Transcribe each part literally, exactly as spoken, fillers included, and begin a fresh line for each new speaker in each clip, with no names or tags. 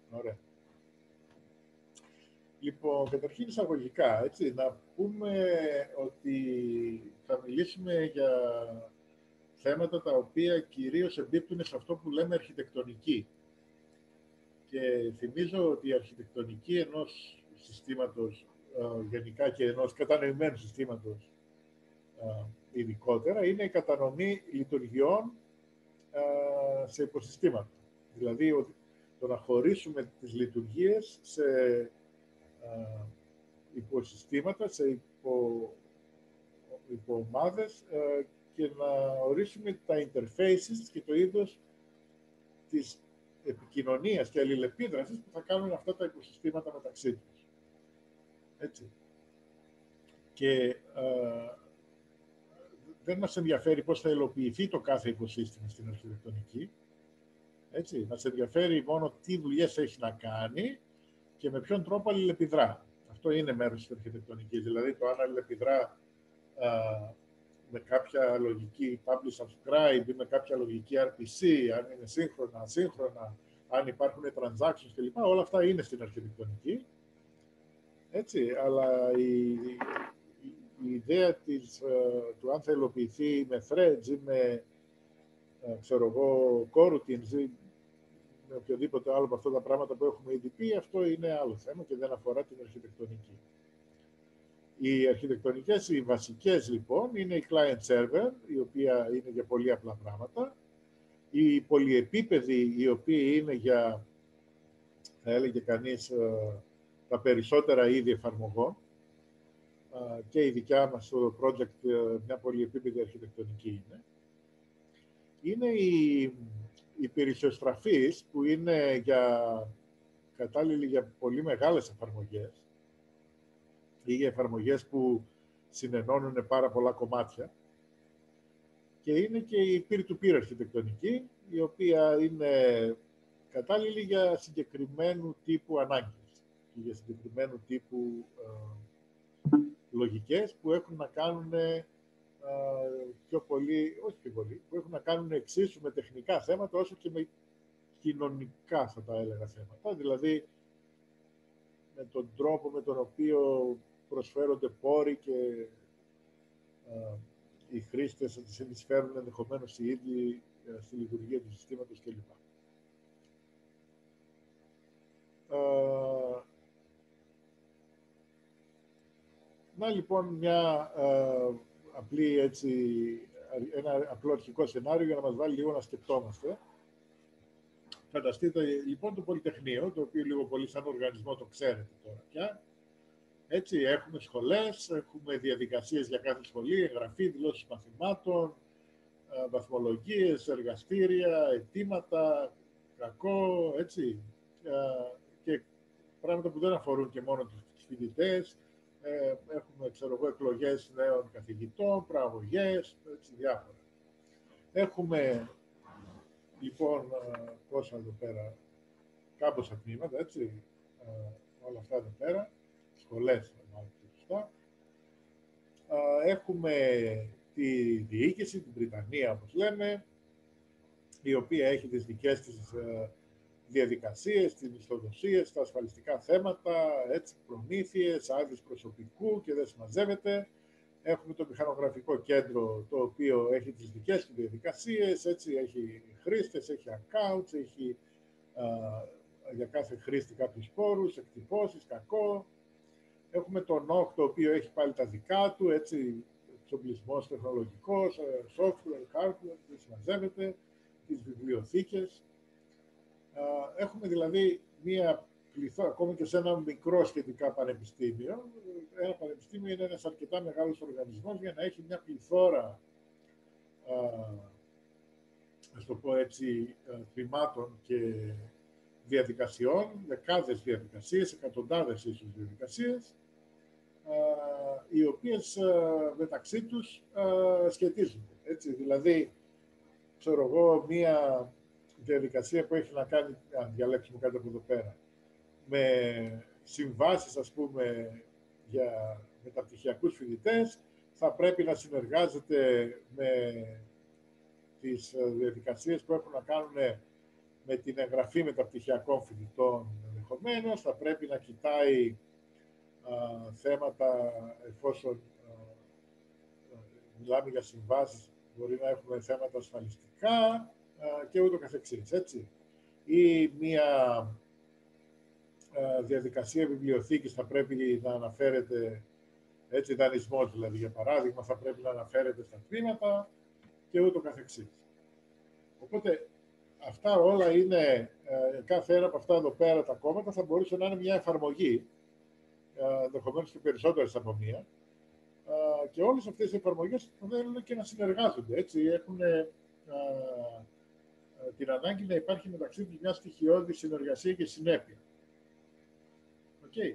Ωραία. Λοιπόν, καταρχήν εισαγωγικά, έτσι, να πούμε ότι θα μιλήσουμε για θέματα τα οποία κυρίως εμπίπτουν σε αυτό που λέμε αρχιτεκτονική. Και θυμίζω ότι η αρχιτεκτονική ενός συστήματος γενικά και ενός κατανοημένου συστήματος ειδικότερα είναι η κατανομή λειτουργιών σε υποσυστήματα. Δηλαδή, το να χωρίσουμε τις λειτουργίες σε υποσυστήματα, σε υπο, υποομάδες και να ορίσουμε τα interfaces και το είδος της επικοινωνίας και αλληλεπίδρασης που θα κάνουν αυτά τα υποσυστήματα μεταξύ τους. Έτσι. Και α, δεν μας ενδιαφέρει πώς θα υλοποιηθεί το κάθε υποσύστημα στην αρχιτεκτονική. Έτσι. Μας ενδιαφέρει μόνο τι δουλειές έχει να κάνει και με ποιον τρόπο αλληλεπιδρά. Αυτό είναι μέρος της αρχιτεκτονικής. Δηλαδή, το αν αλληλεπιδρά α, με κάποια λογική publish subscribe ή με κάποια λογική αρ πι σι, αν είναι σύγχρονα, ασύγχρονα, αν υπάρχουν transactions κλπ. Όλα αυτά είναι στην αρχιτεκτονική. Έτσι, αλλά η, η, η ιδέα της, του αν θα υλοποιηθεί με threads ή με, ξέρω εγώ, coroutines ή με οποιοδήποτε άλλο από αυτά τα πράγματα που έχουμε ήδη πει, αυτό είναι άλλο θέμα και δεν αφορά την αρχιτεκτονική. Οι αρχιτεκτονικές, οι βασικές λοιπόν, είναι η client-server, η οποία είναι για πολύ απλά πράγματα, οι πολυεπίπεδοι, οι οποίοι είναι για, θα έλεγε κανείς, τα περισσότερα είδη εφαρμογών, και η δικιά μας το project μια πολυεπίπεδη αρχιτεκτονική είναι. Είναι οι, οι υπηρεσιοστραφείς, που είναι για, κατάλληλοι για πολύ μεγάλες εφαρμογές ή για εφαρμογές που συνενώνουν πάρα πολλά κομμάτια. Και είναι και η peer-to-peer αρχιτεκτονική, η οποία είναι κατάλληλη για συγκεκριμένου τύπου ανάγκες και για συγκεκριμένου τύπου ε, λογικές που έχουν να κάνουν ε, πιο πολύ, όχι πιο πολύ, που έχουν να κάνουν εξίσου με τεχνικά θέματα όσο και με κοινωνικά, θα τα έλεγα, θέματα. Δηλαδή, με τον τρόπο με τον οποίο προσφέρονται πόροι και ε, οι χρήστες θα τις συνεισφέρουν ενδεχομένως οι ίδιοι ε, στη λειτουργία του συστήματος κλπ. Ε, να λοιπόν μια ε, απλή έτσι, ένα απλό αρχικό σενάριο για να μας βάλει λίγο να σκεπτόμαστε. Φανταστείτε λοιπόν το Πολυτεχνείο, το οποίο λίγο πολύ σαν οργανισμό το ξέρετε τώρα πια. Έτσι, έχουμε σχολές, έχουμε διαδικασίες για κάθε σχολή, εγγραφή, δηλώσεις μαθημάτων, βαθμολογίες, εργαστήρια, αιτήματα, κακό, έτσι, και πράγματα που δεν αφορούν και μόνο τους φοιτητές. Έχουμε, ξέρω εγώ, εκλογές νέων καθηγητών, προαγωγές, έτσι, διάφορα. Έχουμε, λοιπόν, πόσα εδώ πέρα, κάμποσα τμήματα, έτσι, όλα αυτά εδώ πέρα, σχολές, μάλλον σωστά. Έχουμε τη διοίκηση, την Βρυτανία, όπως λέμε, η οποία έχει τις δικές της διαδικασίες, τις μισθοδοσίες, τα ασφαλιστικά θέματα, έτσι, προμήθειες, άδειες προσωπικού και δεν συμμαζεύεται. Έχουμε το μηχανογραφικό κέντρο, το οποίο έχει τις δικές του διαδικασίες, έτσι, έχει χρήστες, έχει accounts, έχει α, για κάθε χρήστη κάποιους πόρους, εκτυπώσεις, κακό. Έχουμε το νοκ, το οποίο έχει πάλι τα δικά του, έτσι, εξοπλισμός τεχνολογικός, software, hardware, δεν συμμαζεύεται, τις βιβλιοθήκες. Έχουμε δηλαδή μία πληθώρα, ακόμη και σε ένα μικρό σχετικά πανεπιστήμιο. Ένα πανεπιστήμιο είναι ένας αρκετά μεγάλος οργανισμός για να έχει μια πληθώρα, ας το πω έτσι, τμήματων και διαδικασιών, δεκάδες διαδικασίες, εκατοντάδες ίσως διαδικασίες, οι οποίες μεταξύ τους σχετίζονται. Έτσι, δηλαδή, ξέρω εγώ, μία διαδικασία που έχει να κάνει, αν διαλέξουμε κάτι από εδώ πέρα, με συμβάσεις, ας πούμε, για μεταπτυχιακούς φοιτητές, θα πρέπει να συνεργάζεται με τις διαδικασίες που έχουν να κάνουν με την εγγραφή μεταπτυχιακών φοιτητών ενδεχομένως, θα πρέπει να κοιτάει α, θέματα, εφόσον α, α, μιλάμε για συμβάσεις, μπορεί να έχουμε θέματα ασφαλιστικά α, και ούτω καθεξής, έτσι. Ή μία α, διαδικασία βιβλιοθήκης θα πρέπει να αναφέρεται, έτσι, δανεισμός δηλαδή, για παράδειγμα, θα πρέπει να αναφέρεται στα τμήματα και ούτω καθεξής. Οπότε, αυτά όλα είναι, ε, κάθε ένα από αυτά εδώ πέρα τα κόμματα θα μπορούσε να είναι μια εφαρμογή, ε, ενδεχομένως και περισσότερες από μία, ε, και όλες αυτές οι εφαρμογές θέλουν και να συνεργάζονται, έτσι, έχουν ε, ε, την ανάγκη να υπάρχει μεταξύ τους μια στοιχειώδη συνεργασία και συνέπεια. Okay.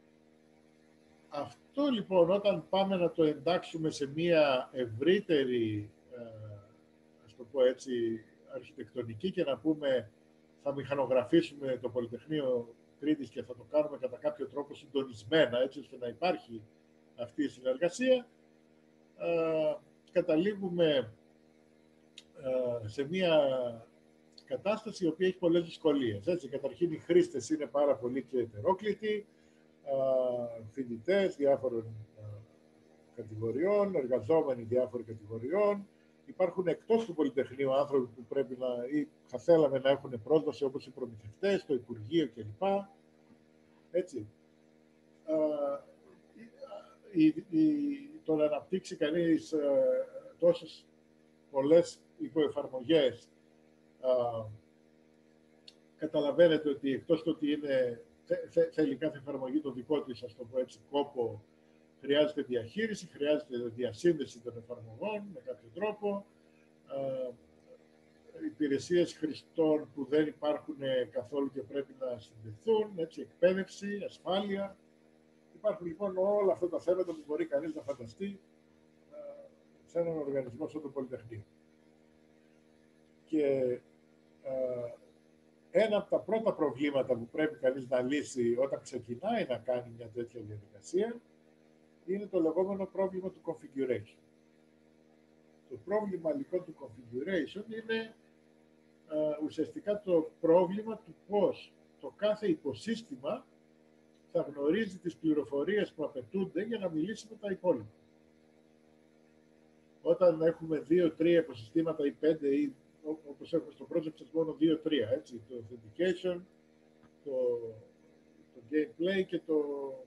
Αυτό λοιπόν, όταν πάμε να το εντάξουμε σε μια ευρύτερη, ε, ας το πω έτσι, αρχιτεκτονική και να πούμε θα μηχανογραφήσουμε το Πολυτεχνείο Κρήτης και θα το κάνουμε κατά κάποιο τρόπο συντονισμένα, έτσι ώστε να υπάρχει αυτή η συνεργασία, ε, καταλήγουμε ε, σε μια κατάσταση η οποία έχει πολλές δυσκολίες. Έτσι, καταρχήν οι χρήστες είναι πάρα πολύ και ετερόκλητοι, ε, φοιτητές διάφορων ε, κατηγοριών, εργαζόμενοι διάφορων κατηγοριών. Υπάρχουν εκτός του Πολυτεχνείου άνθρωποι που πρέπει να, ή θα θέλαμε να έχουν πρόσβαση, όπως οι προμηθευτές, το Υπουργείο κλπ. Έτσι. Α, η, η, το να αναπτύξει κανείς α, τόσες πολλές υποεφαρμογές, α, καταλαβαίνετε ότι εκτός του ότι είναι, θε, θέλει κάθε εφαρμογή το δικό της, ας το πω έτσι, κόπο, χρειάζεται διαχείριση, χρειάζεται διασύνδεση των εφαρμογών με κάποιο τρόπο, ε, υπηρεσίες χρηστών που δεν υπάρχουν καθόλου και πρέπει να συνδεθούν, έτσι, εκπαίδευση, ασφάλεια. Υπάρχουν λοιπόν όλα αυτά τα θέματα που μπορεί κανείς να φανταστεί ε, σε έναν οργανισμό σαν το Πολυτεχνείο. Και ε, ένα από τα πρώτα προβλήματα που πρέπει κανείς να λύσει όταν ξεκινάει να κάνει μια τέτοια διαδικασία είναι το λεγόμενο πρόβλημα του configuration. Το πρόβλημα λοιπόν του configuration είναι uh, ουσιαστικά το πρόβλημα του πώς το κάθε υποσύστημα θα γνωρίζει τις πληροφορίες που απαιτούνται για να μιλήσει με τα υπόλοιπα. Όταν έχουμε δύο τρία υποσυστήματα ή πέντε ή όπως έχουμε στο project σας μόνο δύο τρία, έτσι, το authentication, το, το gameplay και το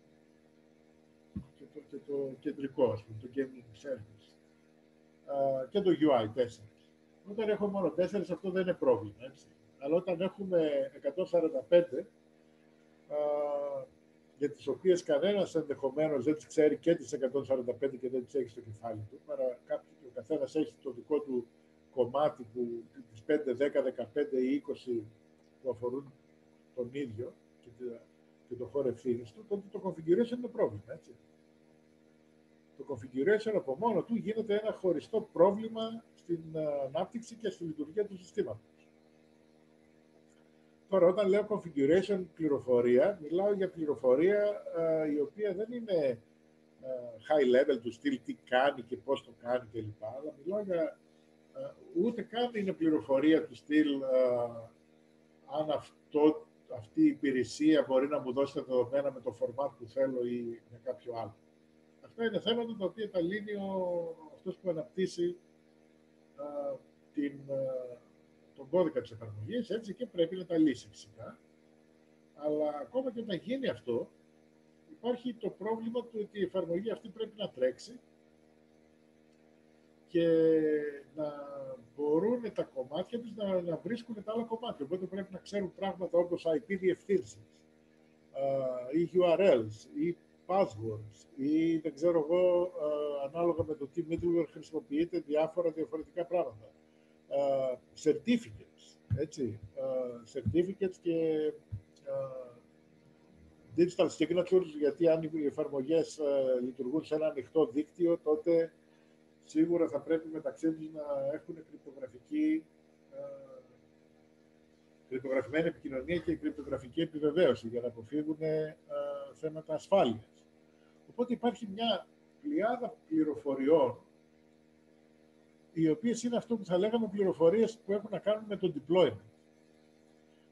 Και το, και το κεντρικό, ας πούμε, το gaming service uh, και το γιου άι τέσσερα. Όταν έχουμε μόνο τέσσερα, αυτό δεν είναι πρόβλημα, έτσι. Αλλά όταν έχουμε εκατόν σαράντα πέντε, uh, για τις οποίες κανένας ενδεχομένως δεν τις ξέρει και τις εκατόν σαράντα πέντε και δεν τις έχει στο κεφάλι του, παρά κάποιο, ο καθένας έχει το δικό του κομμάτι που τις πέντε, δέκα, δεκαπέντε ή είκοσι που αφορούν τον ίδιο και, και το χώρο ευθύνης του, τότε το configuration είναι πρόβλημα, έτσι. Το configuration από μόνο του γίνεται ένα χωριστό πρόβλημα στην ανάπτυξη και στη λειτουργία του συστήματος. Τώρα, όταν λέω configuration πληροφορία, μιλάω για πληροφορία uh, η οποία δεν είναι uh, high level του στυλ τι κάνει και πώς το κάνει κλπ. Αλλά μιλάω για uh, ούτε καν είναι πληροφορία του στυλ uh, αν αυτό, αυτή η υπηρεσία μπορεί να μου δώσει τα δεδομένα με το format που θέλω ή με κάποιο άλλο. Αυτά είναι θέματα τα οποία τα λύνει ο, αυτός που αναπτύσσει α, την, α, τον κώδικα της εφαρμογής, έτσι, και πρέπει να τα λύσει φυσικά. Αλλά ακόμα και όταν γίνει αυτό, υπάρχει το πρόβλημα του ότι η εφαρμογή αυτή πρέπει να τρέξει και να μπορούν τα κομμάτια τους να, να βρίσκουν τα άλλα κομμάτια. Οπότε πρέπει να ξέρουν πράγματα όπως άι πι διευθύνσεις, ή γιου αρ ελς, ή passwords, ή δεν ξέρω εγώ, ανάλογα με το τι middleware χρησιμοποιείται, διάφορα διαφορετικά πράγματα. Certificates, έτσι, certificates και digital signatures, γιατί αν οι εφαρμογές λειτουργούν σε ένα ανοιχτό δίκτυο, τότε σίγουρα θα πρέπει μεταξύ τους να έχουν κρυπτογραφική, κρυπτογραφημένη επικοινωνία και κρυπτογραφική επιβεβαίωση για να αποφύγουν θέματα ασφάλειας. Οπότε υπάρχει μια πλειάδα πληροφοριών, οι οποίες είναι αυτό που θα λέγαμε πληροφορίες που έχουν να κάνουν με το deployment.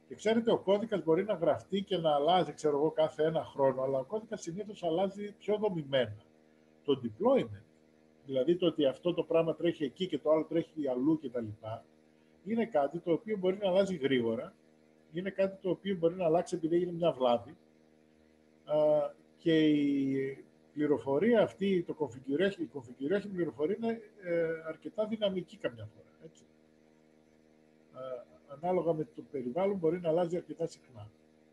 Και ξέρετε, ο κώδικας μπορεί να γραφτεί και να αλλάζει, ξέρω εγώ, κάθε ένα χρόνο, αλλά ο κώδικας συνήθως αλλάζει πιο δομημένα. Το deployment, δηλαδή το ότι αυτό το πράγμα τρέχει εκεί και το άλλο τρέχει αλλού κτλ., είναι κάτι το οποίο μπορεί να αλλάζει γρήγορα, είναι κάτι το οποίο μπορεί να αλλάξει επειδή έγινε μια βλάβη, και η πληροφορία αυτή, το configuration, η configuration πληροφορία είναι ε, αρκετά δυναμική καμιά φορά. Έτσι. Ε, ανάλογα με το περιβάλλον μπορεί να αλλάζει αρκετά συχνά.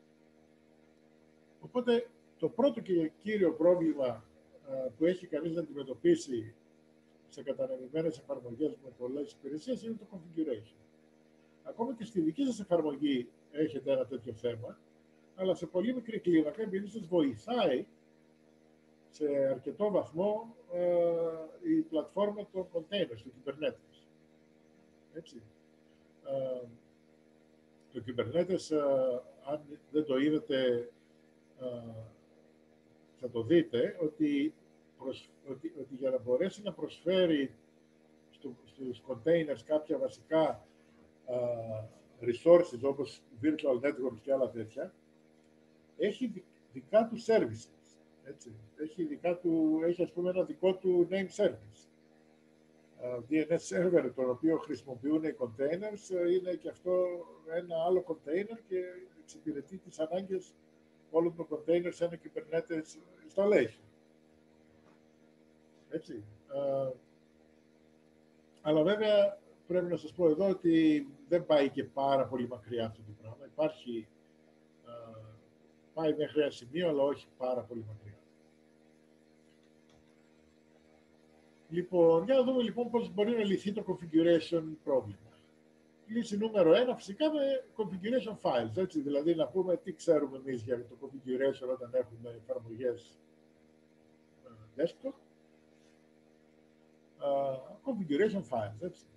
Οπότε το πρώτο και κύριο πρόβλημα ε, που έχει κανείς να αντιμετωπίσει σε κατανεμημένες εφαρμογές με πολλές υπηρεσίες είναι το configuration. Ακόμα και στη δική σας εφαρμογή έχετε ένα τέτοιο θέμα, αλλά σε πολύ μικρή κλίμακα, επειδή σας βοηθάει σε αρκετό βαθμό ε, η πλατφόρμα των containers, του Kubernetes. Έτσι. Ε, το Kubernetes, ε, αν δεν το είδατε, ε, θα το δείτε, ότι, προσ, ότι, ότι για να μπορέσει να προσφέρει στο, στους containers κάποια βασικά ε, resources, όπως virtual networks και άλλα τέτοια, έχει δικά του services. Έτσι. Έχει, δικά του, έχει ας πούμε ένα δικό του name service. Uh, ντι εν ες server, τον οποίο χρησιμοποιούν οι containers, είναι και αυτό ένα άλλο container και εξυπηρετεί τις ανάγκες όλων των containers σε ένα Kubernetes installation. Έτσι. Uh, αλλά βέβαια πρέπει να σας πω εδώ ότι δεν πάει και πάρα πολύ μακριά αυτό το πράγμα. Υπάρχει, uh, πάει μέχρι ένα σημείο, αλλά όχι πάρα πολύ μακριά. Λοιπόν, για να δούμε λοιπόν πώς μπορεί να λυθεί το configuration πρόβλημα. Λύση νούμερο ένα, φυσικά με configuration files, έτσι, δηλαδή να πούμε τι ξέρουμε εμείς για το configuration όταν έχουμε εφαρμογές desktop. Uh, configuration files, έτσι.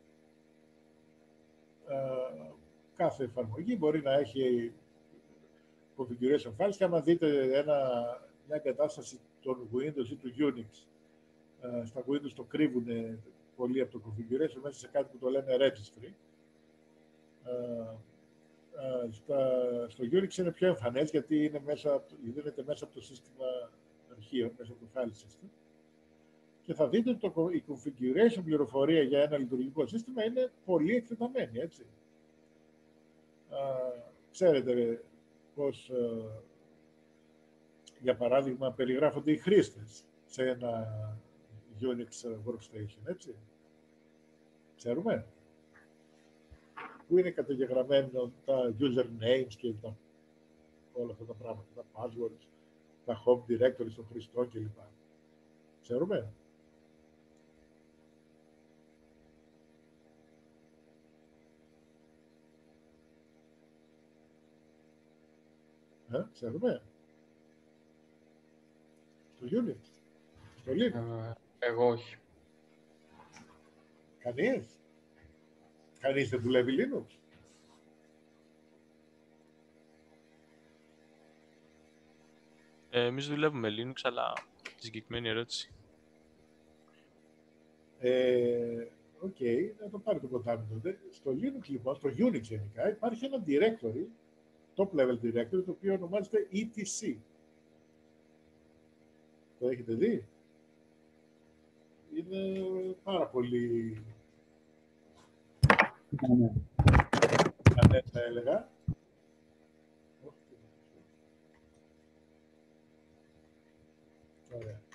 Uh, κάθε εφαρμογή μπορεί να έχει configuration files και άμα δείτε ένα, μια κατάσταση των Windows ή του Unix, στα Windows το κρύβουν πολύ από το configuration μέσα σε κάτι που το λένε registry. Στα, στο Unix είναι πιο εμφανές γιατί είναι μέσα, δίνεται μέσα από το σύστημα αρχείων, μέσα από το file system. Και θα δείτε ότι το, η configuration πληροφορία για ένα λειτουργικό σύστημα είναι πολύ εκτεταμένη, έτσι. Uh, ξέρετε πώς, uh, για παράδειγμα, περιγράφονται οι χρήστες σε ένα Unix workstation, έτσι. Ξέρουμε. Πού είναι καταγεγραμμένο τα usernames και τα, όλα αυτά τα πράγματα, τα passwords, τα home directories των χρηστών κλπ. Ξέρουμε. Ε, ξέρουμε. Το Unix. Στο Linux.
Εγώ όχι.
Κανείς. Κανείς δεν δουλεύει Linux.
Ε, εμείς δουλεύουμε Linux, αλλά τη συγκεκριμένη ερώτηση.
Ε, Οκ, okay, να το πάρει το ποτάμι τότε. Στο Linux λοιπόν, στο Unix γενικά, υπάρχει ένα directory, top level directory, το οποίο ονομάζεται ι τι σι. Το έχετε δει? Είναι πάρα πολύ... ανέ θα έλεγα. Ωραία.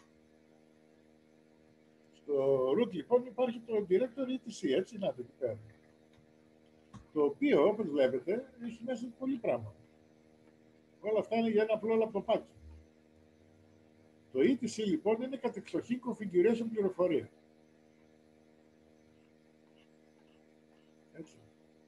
Στο root λοιπόν υπάρχει το directory ι τι σι, έτσι, να το εκεί πέρα. Το οποίο, όπως βλέπετε, έχει μέσα πολύ πράγμα. Όλα αυτά είναι για ένα απλό λαπτοπάκι. Το ι τι σι λοιπόν είναι κατεξοχήν configuration πληροφορία. Έτσι.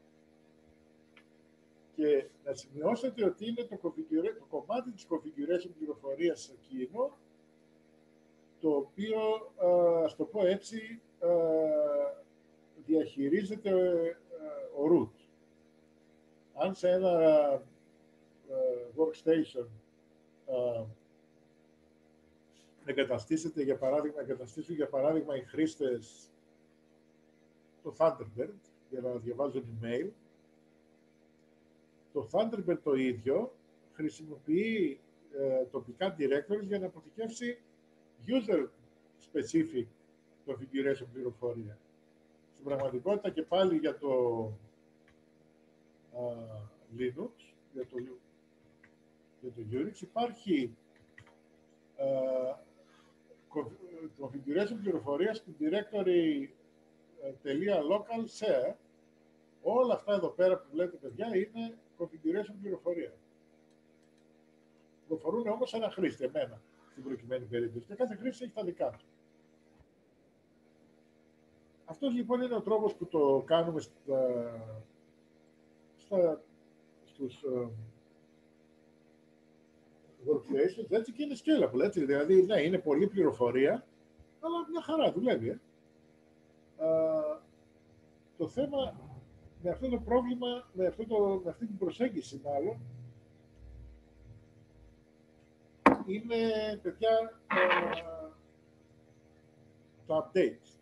Και να σημειώσετε ότι είναι το, το κομμάτι της configuration πληροφορίας εκείνο, το οποίο, ας το πω έτσι, διαχειρίζεται ο root. Αν σε ένα workstation εγκαταστήσετε, για παράδειγμα, εγκαταστήσουν για παράδειγμα οι χρήστες το Thunderbird για να διαβάζουν email, Το Thunderbird το ίδιο χρησιμοποιεί ε, τοπικά directories για να αποθηκεύσει user-specific configuration πληροφορία. Στην πραγματικότητα και πάλι για το uh, Linux, για το, για το Unix, υπάρχει uh, configuration πληροφορία στην directory .local share. Όλα αυτά εδώ πέρα που βλέπετε, παιδιά, είναι configuration πληροφορία. Προφορούν όμως ένα χρήστη, εμένα, στην προκειμένη περίπτωση. Και κάθε χρήστη έχει τα δικά του. Αυτός λοιπόν είναι ο τρόπος που το κάνουμε στα, στα, στους uh, workstations, έτσι, και είναι scalable, έτσι. Δηλαδή, ναι, είναι πολλή πληροφορία, αλλά μια χαρά δουλεύει. Ε. Uh, το θέμα με αυτό το πρόβλημα, με, αυτό το, με αυτή την προσέγγιση μάλλον, είναι, παιδιά, uh, τα updates.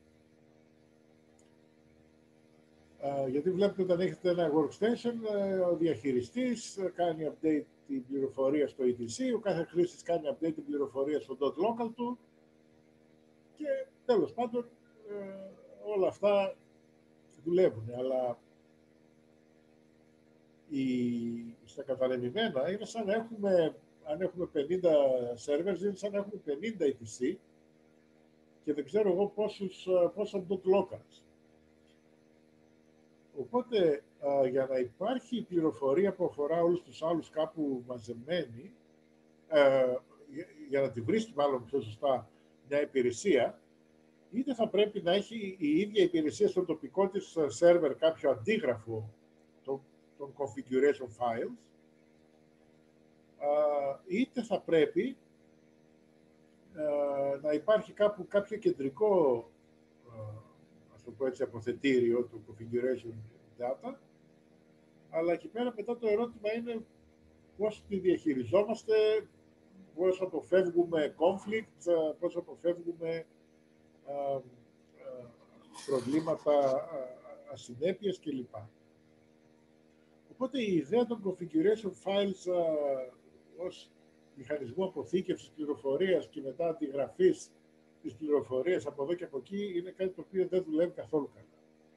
Uh, γιατί βλέπετε όταν έχετε ένα workstation, uh, ο διαχειριστής κάνει update την πληροφορία στο ι τι σι, ο κάθε χρήστης κάνει update την πληροφορία στο .local του και τέλος πάντων uh, όλα αυτά δουλεύουν, αλλά η, στα κατανεμημένα είναι σαν να έχουμε, αν έχουμε πενήντα servers, είναι σαν να έχουμε πενήντα ι τι σι και δεν ξέρω εγώ πόσους, πόσα .locals. Οπότε, α, για να υπάρχει πληροφορία που αφορά όλους τους άλλους κάπου μαζεμένη, α, για, για να τη βρει μάλλον πιο σωστά μια υπηρεσία, είτε θα πρέπει να έχει η ίδια υπηρεσία στο τοπικό της σερβερ κάποιο αντίγραφο των, των configuration files, α, είτε θα πρέπει α, να υπάρχει κάπου κάποιο κεντρικό, α, ας το πω έτσι, αποθετήριο του configuration data, αλλά εκεί πέρα μετά το ερώτημα είναι πώς τη διαχειριζόμαστε, πώς αποφεύγουμε conflict, πώς αποφεύγουμε α, α, προβλήματα, ασυνέπειες κλπ. Οπότε η ιδέα των configuration files α, ως μηχανισμού αποθήκευσης πληροφορίας και μετά αντιγραφής της πληροφορίας από εδώ και από εκεί είναι κάτι το οποίο δεν δουλεύει καθόλου καλά.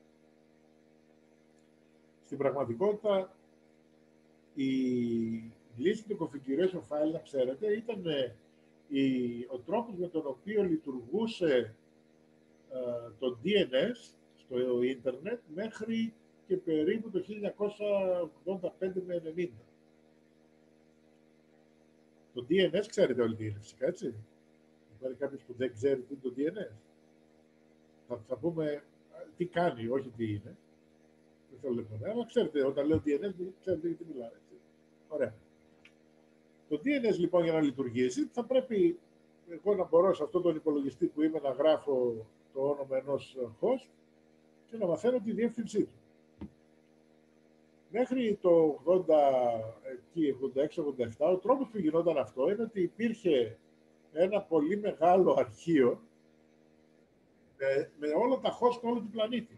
Στην πραγματικότητα, η λύση του configuration file, να ξέρετε, ήταν η, ο τρόπος με τον οποίο λειτουργούσε uh, το ντι εν ες στο ίντερνετ μέχρι και περίπου το χίλια εννιακόσια ογδόντα πέντε με ενενήντα. Το ντι εν ες ξέρετε όλοι τι είναι, φυσικά, έτσι. Υπάρχει κάποιος που δεν ξέρει τι είναι το ντι εν ες. Θα, θα πούμε τι κάνει, όχι τι είναι. Δεν θέλω να πω, αλλά ξέρετε, όταν λέω ντι εν ες, ξέρετε γιατί μιλάω, έτσι. Ωραία. Το ντι εν ες λοιπόν για να λειτουργήσει θα πρέπει εγώ να μπορώ σε αυτόν τον υπολογιστή που είμαι να γράφω το όνομα ενός host και να μαθαίνω τη διεύθυνσή του. Μέχρι το ογδόντα έξι ογδόντα επτά ο τρόπος που γινόταν αυτό είναι ότι υπήρχε ένα πολύ μεγάλο αρχείο με, με όλα τα host όλου του πλανήτη.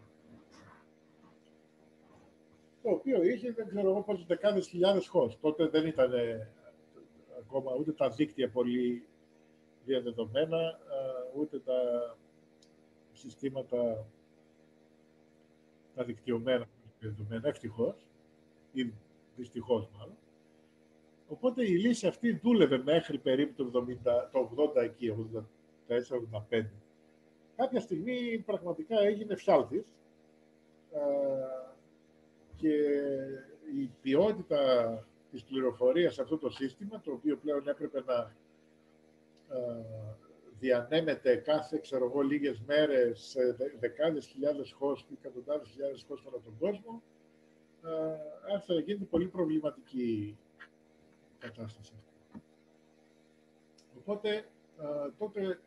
Το οποίο είχε, δεν ξέρω εγώ, πόσες δεκάδες χιλιάδες host. Τότε δεν ήταν ε, ακόμα ούτε τα δίκτυα πολύ διαδεδομένα, ούτε τα συστήματα τα δικτυωμένα διαδεδομένα, ευτυχώς, ή δυστυχώς μάλλον. Οπότε η λύση αυτή δούλευε μέχρι περίπου το, εβδομήντα, το ογδόντα εκεί, ογδόντα τέσσερα ογδόντα πέντε. Κάποια στιγμή πραγματικά έγινε φιάλτης και η ποιότητα της πληροφορίας σε αυτό το σύστημα, το οποίο πλέον έπρεπε να διανέμεται κάθε, ξέρω εγώ, λίγες μέρες σε δεκάδες χιλιάδες host ή εκατοντάδες χιλιάδες host ανά τον κόσμο, άρχισε να γίνεται πολύ προβληματική κατάσταση. Οπότε, τότε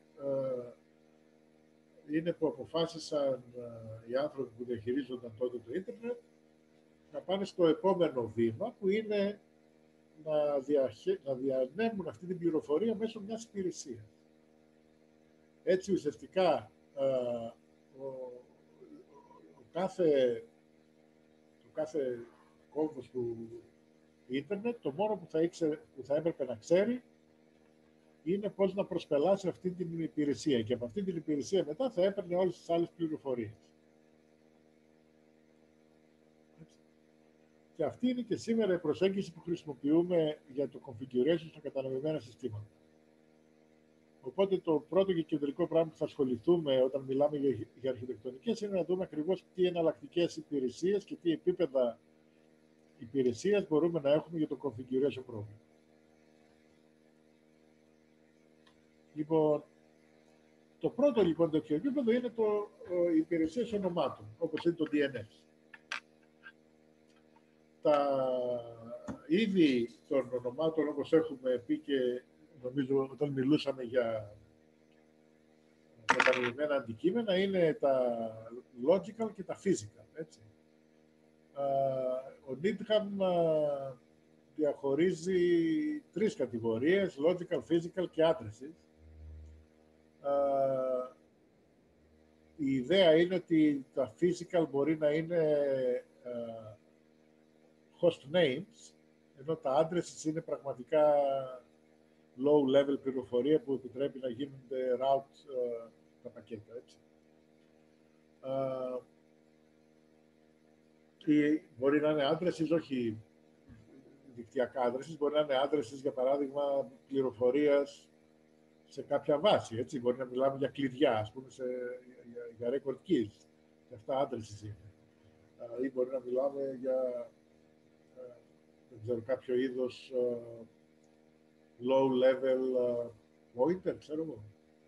είναι που αποφάσισαν οι άνθρωποι που διαχειρίζονταν τότε το ίντερνετ να πάνε στο επόμενο βήμα, που είναι να, διαχε... να διανέμουν αυτή την πληροφορία μέσω μιας υπηρεσίας. Έτσι, ουσιαστικά, ο, ο κάθε, το κάθε κόμβος του, ίντερνετ, το μόνο που θα, ήξερε, που θα έπρεπε να ξέρει είναι πώς να προσπελάσει αυτή την υπηρεσία και από αυτή την υπηρεσία μετά θα έπαιρνε όλες τις άλλες πληροφορίες. Και αυτή είναι και σήμερα η προσέγγιση που χρησιμοποιούμε για το configuration στα κατανεμημένα συστήματα. Οπότε το πρώτο και κεντρικό πράγμα που θα ασχοληθούμε όταν μιλάμε για, για αρχιτεκτονικές είναι να δούμε ακριβώς τι εναλλακτικές υπηρεσίες και τι επίπεδα υπηρεσίας μπορούμε να έχουμε για το configuration πρόβλημα. Λοιπόν, το πρώτο λοιπόν τέτοιο επίπεδο είναι το ε, υπηρεσίες ονομάτων, όπως είναι το ντι εν ες. Τα είδη των ονομάτων, όπως έχουμε πει και νομίζω όταν μιλούσαμε για κατανοημένα αντικείμενα, είναι τα logical και τα physical. Έτσι. Ο Needham διαχωρίζει τρεις κατηγορίες, logical, physical και addresses. Η ιδέα είναι ότι τα physical μπορεί να είναι host names, ενώ τα addresses είναι πραγματικά low-level πληροφορία που επιτρέπει να γίνονται route uh, τα πακέτα, έτσι. Uh, και μπορεί να είναι addresses, όχι δικτυακά addresses, μπορεί να είναι addresses, για παράδειγμα, πληροφορίας σε κάποια βάση, έτσι. Μπορεί να μιλάμε για κλειδιά, ας πούμε, σε, για, για record keys. Και αυτά addresses είναι. Uh, ή μπορεί να μιλάμε για uh, δεν ξέρω, κάποιο είδος uh, low-level uh, pointer, ξέρω εγώ.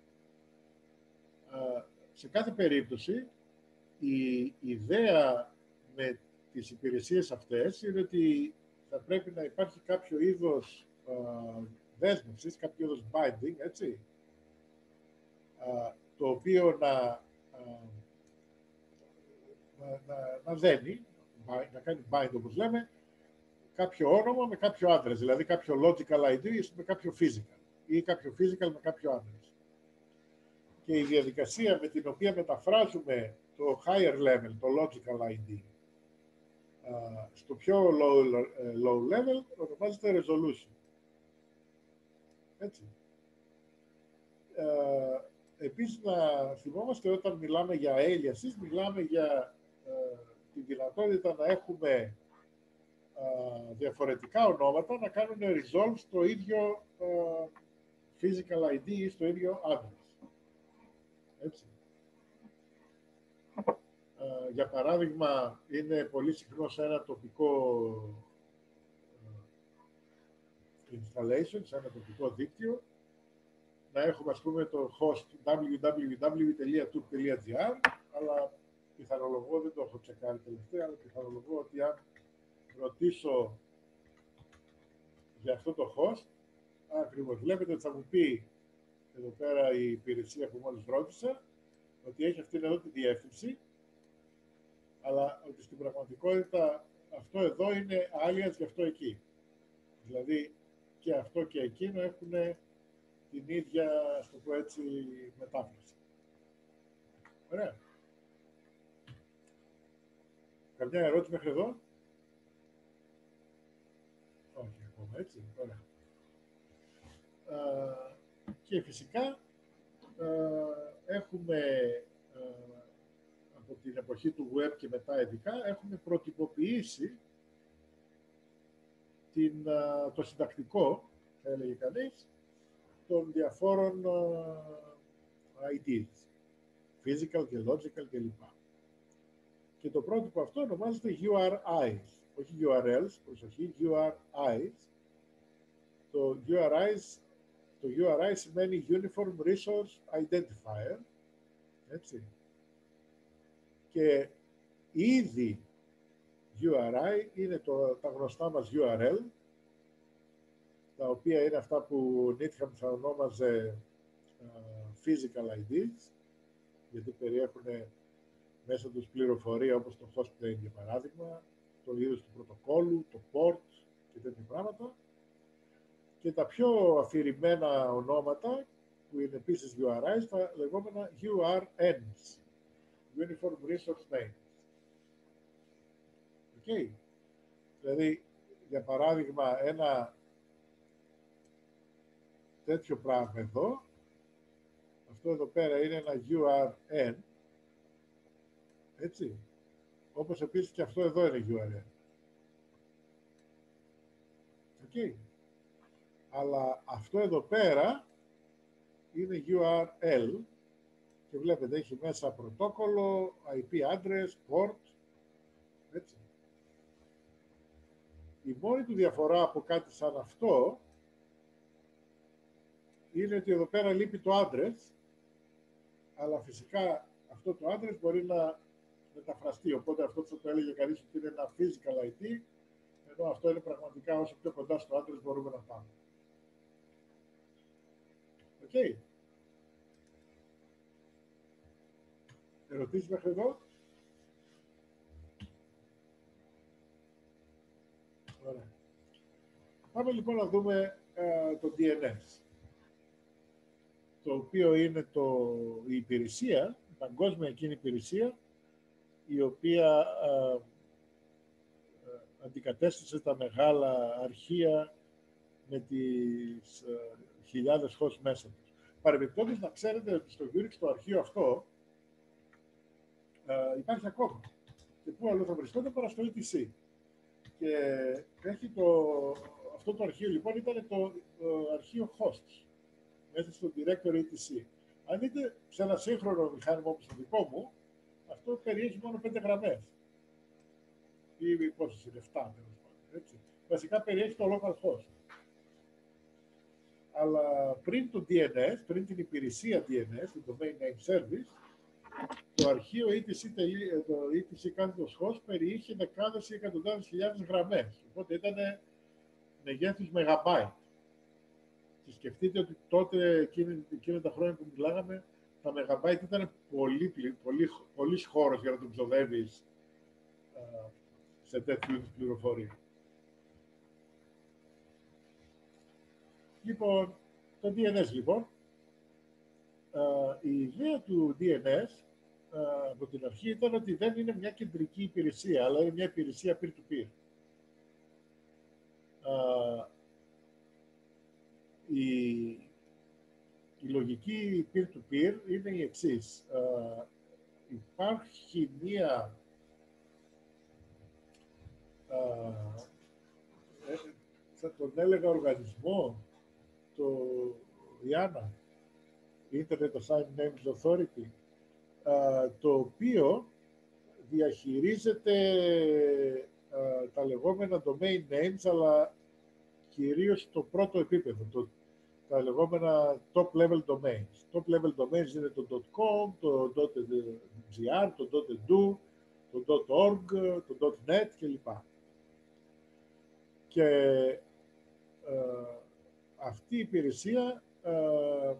Uh, σε κάθε περίπτωση, η ιδέα με τις υπηρεσίες αυτές είναι ότι θα πρέπει να υπάρχει κάποιο είδος uh, δέσμευσης, κάποιο είδος binding, έτσι, uh, το οποίο να, uh, να, να, να δένει, να κάνει bind, όπως λέμε, κάποιο όνομα με κάποιο address, δηλαδή κάποιο logical άι ντι με κάποιο physical ή κάποιο physical με κάποιο address. Και η διαδικασία με την οποία μεταφράζουμε το higher level, το logical άι ντι, uh, στο πιο low, uh, low level ονομάζεται resolution. Έτσι. Uh, επίσης, να θυμόμαστε όταν μιλάμε για aliases, μιλάμε για uh, τη δυνατότητα να έχουμε Uh, διαφορετικά ονόματα να κάνουν resolve στο ίδιο uh, physical άι ντι ή στο ίδιο address. Έτσι. Uh, για παράδειγμα, είναι πολύ συχνό σε ένα τοπικό uh, installation, σε ένα τοπικό δίκτυο, να έχουμε, ας πούμε, το host double-u double-u double-u τελεία tour τελεία τζι άρ, αλλά πιθανολογώ, δεν το έχω τσεκάρει τελευταία, αλλά πιθανολογώ ότι αν ρωτήσω για αυτό το host, ακριβώς βλέπετε ότι θα μου πει εδώ πέρα η υπηρεσία που μόλις ρώτησα, ότι έχει αυτήν εδώ τη διεύθυνση, αλλά ότι στην πραγματικότητα αυτό εδώ είναι alias και αυτό εκεί. Δηλαδή και αυτό και εκείνο έχουν την ίδια, ας το πω έτσι, μετάφραση. Ωραία. Καμιά ερώτηση μέχρι εδώ? Όχι, ακόμα έτσι. Ωραία. Uh, και φυσικά uh, έχουμε uh, από την εποχή του web και μετά ειδικά έχουμε προτυποποιήσει την, uh, το συντακτικό, θα έλεγε κανείς, των διαφόρων uh, άι ντι, physical και logical κλπ. Και το πρότυπο αυτό ονομάζεται γιου αρ άις, όχι γιου αρ ελς, προσοχή, γιου αρ άις. Το γιου αρ άις, το γιου αρ άι σημαίνει Uniform Resource Identifier, έτσι. Και ήδη γιου αρ άι είναι το, τα γνωστά μας γιου αρ ελ, τα οποία είναι αυτά που Needham θα ονόμαζε uh, Physical άι ντι, γιατί περιέχουν μέσα τους πληροφορία όπως το hostname για παράδειγμα, το είδος του πρωτοκόλλου, το port και τέτοια πράγματα. Και τα πιο αφηρημένα ονόματα, που είναι επίσης γιου αρ άις, τα λεγόμενα γιου αρ ενς, Uniform Resource Names. Okay. Δηλαδή, για παράδειγμα, ένα τέτοιο πράγμα εδώ. Αυτό εδώ πέρα είναι ένα γιου αρ εν, έτσι. Όπως επίσης και αυτό εδώ είναι γιου αρ εν. Okay. Αλλά αυτό εδώ πέρα είναι γιου αρ ελ και βλέπετε έχει μέσα πρωτόκολλο, άι πι address, port, έτσι. Η μόνη του διαφορά από κάτι σαν αυτό είναι ότι εδώ πέρα λείπει το address, αλλά φυσικά αυτό το address μπορεί να μεταφραστεί, οπότε αυτό θα το έλεγε κανείς ότι είναι ένα physical άι ντι, ενώ αυτό είναι πραγματικά όσο πιο κοντά στο address μπορούμε να πάμε. Οκ. Okay. Ερωτήσεις μέχρι εδώ? Ωραία. Πάμε λοιπόν να δούμε ε, το ντι εν ες, το οποίο είναι το, η υπηρεσία, η παγκόσμια εκείνη υπηρεσία, η οποία ε, ε, αντικατέστησε τα μεγάλα αρχεία με τις ε, χιλιάδες host μέσα τους. Παρεμπιπτόντως, να ξέρετε ότι στο Unix το αρχείο αυτό ε, υπάρχει ακόμα. Και πού αλλού θα βρισκόταν παρά στο ι τι σι. Και έχει το, αυτό το αρχείο λοιπόν ήταν το, το αρχείο hosts μέσα στο directory ι τι σι. Αν δείτε σε ένα σύγχρονο μηχάνημα όπως το δικό μου, αυτό περιέχει μόνο πέντε γραμμές. Ή πόσες είναι, εφτά, έτσι. Βασικά περιέχει το local host. Αλλά πριν το ντι εν ες, πριν την υπηρεσία ντι εν ες, το Domain Name Service, το αρχείο ι τι σι, το ι τι σι κάθετος host περιείχε δεκάδες ή εκατοντάδες χιλιάδες γραμμές. Οπότε ήταν μεγέθους μεγαμπάιτ. Και σκεφτείτε ότι τότε, εκείνα τα χρόνια που μιλάγαμε, τα μεγαμπάιτ ήταν πολύ, πολύ, πολύ χώρος για να τον ξοδεύεις uh, σε τέτοιου είδους πληροφορία. Λοιπόν, το ντι εν ες λοιπόν, uh, η ιδέα του ντι εν ες uh, από την αρχή ήταν ότι δεν είναι μια κεντρική υπηρεσία, αλλά είναι μια υπηρεσία peer-to-peer. Uh, η, η λογική peer-to-peer είναι η εξής. Uh, υπάρχει μία uh, θα τον έλεγα οργανισμό, το άι έν έι, Internet Assigned Names Authority, uh, το οποίο διαχειρίζεται uh, τα λεγόμενα domain names, αλλά κυρίως το πρώτο επίπεδο, το, τα λεγόμενα top level domains. Top level domains είναι το .com, το .gr, το .edu, το .org, το .net κλπ. Και ε, αυτή η υπηρεσία ε,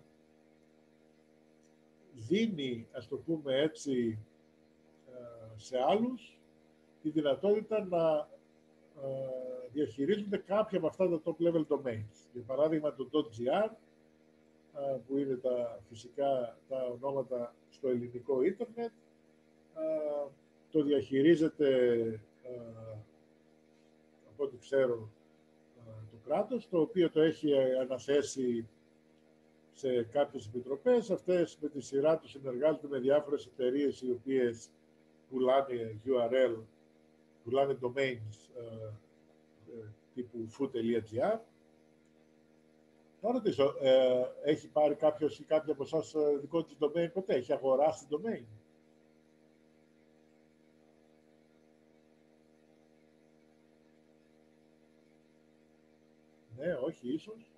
δίνει, ας το πούμε έτσι, ε, σε άλλους τη δυνατότητα να ε, διαχειρίζονται κάποια από αυτά τα top level domains. Για παράδειγμα το .gr, ε, που είναι τα φυσικά τα ονόματα στο ελληνικό ίντερνετ, ε, το διαχειρίζεται ε, από ό,τι ξέρω το κράτος, το οποίο το έχει αναθέσει σε κάποιες επιτροπές. Αυτές με τη σειρά του συνεργάζονται με διάφορες εταιρείες οι οποίες πουλάνε γιου αρ ελ, πουλάνε domains ε, ε, τύπου foo.gr. Να ρωτήσω, ε, έχει πάρει κάποιος ή κάποια από εσάς δικό της domain ποτέ, έχει αγοράσει domain? Ναι, όχι, ίσως.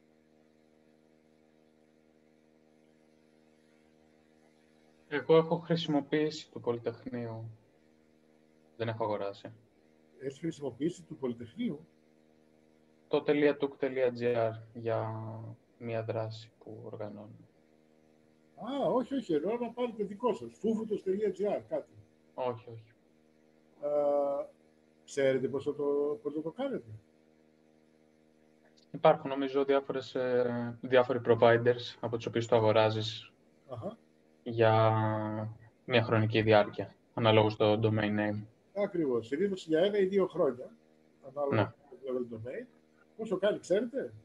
Εγώ έχω χρησιμοποιήσει του Πολυτεχνείου. Δεν έχω αγοράσει.
Έχεις χρησιμοποιήσει του Πολυτεχνείου?
Το .tuk.gr για μία δράση που οργανώνω.
Α, όχι, όχι, εννοώ να πάρετε δικό σας. fufutous.gr, κάτι.
Όχι, όχι.
Α, ξέρετε πώς θα το, πώς θα το κάνετε?
Υπάρχουν νομίζω διάφορες, ε, διάφοροι providers από τους οποίους το αγοράζεις
Αχα.
για μια χρονική διάρκεια, αναλόγως στο domain name.
Ακριβώς. Συνήθως για ένα ή δύο χρόνια, ανάλογα
Ναι.
με το top-level domain. Πόσο κάνει, ξέρετε?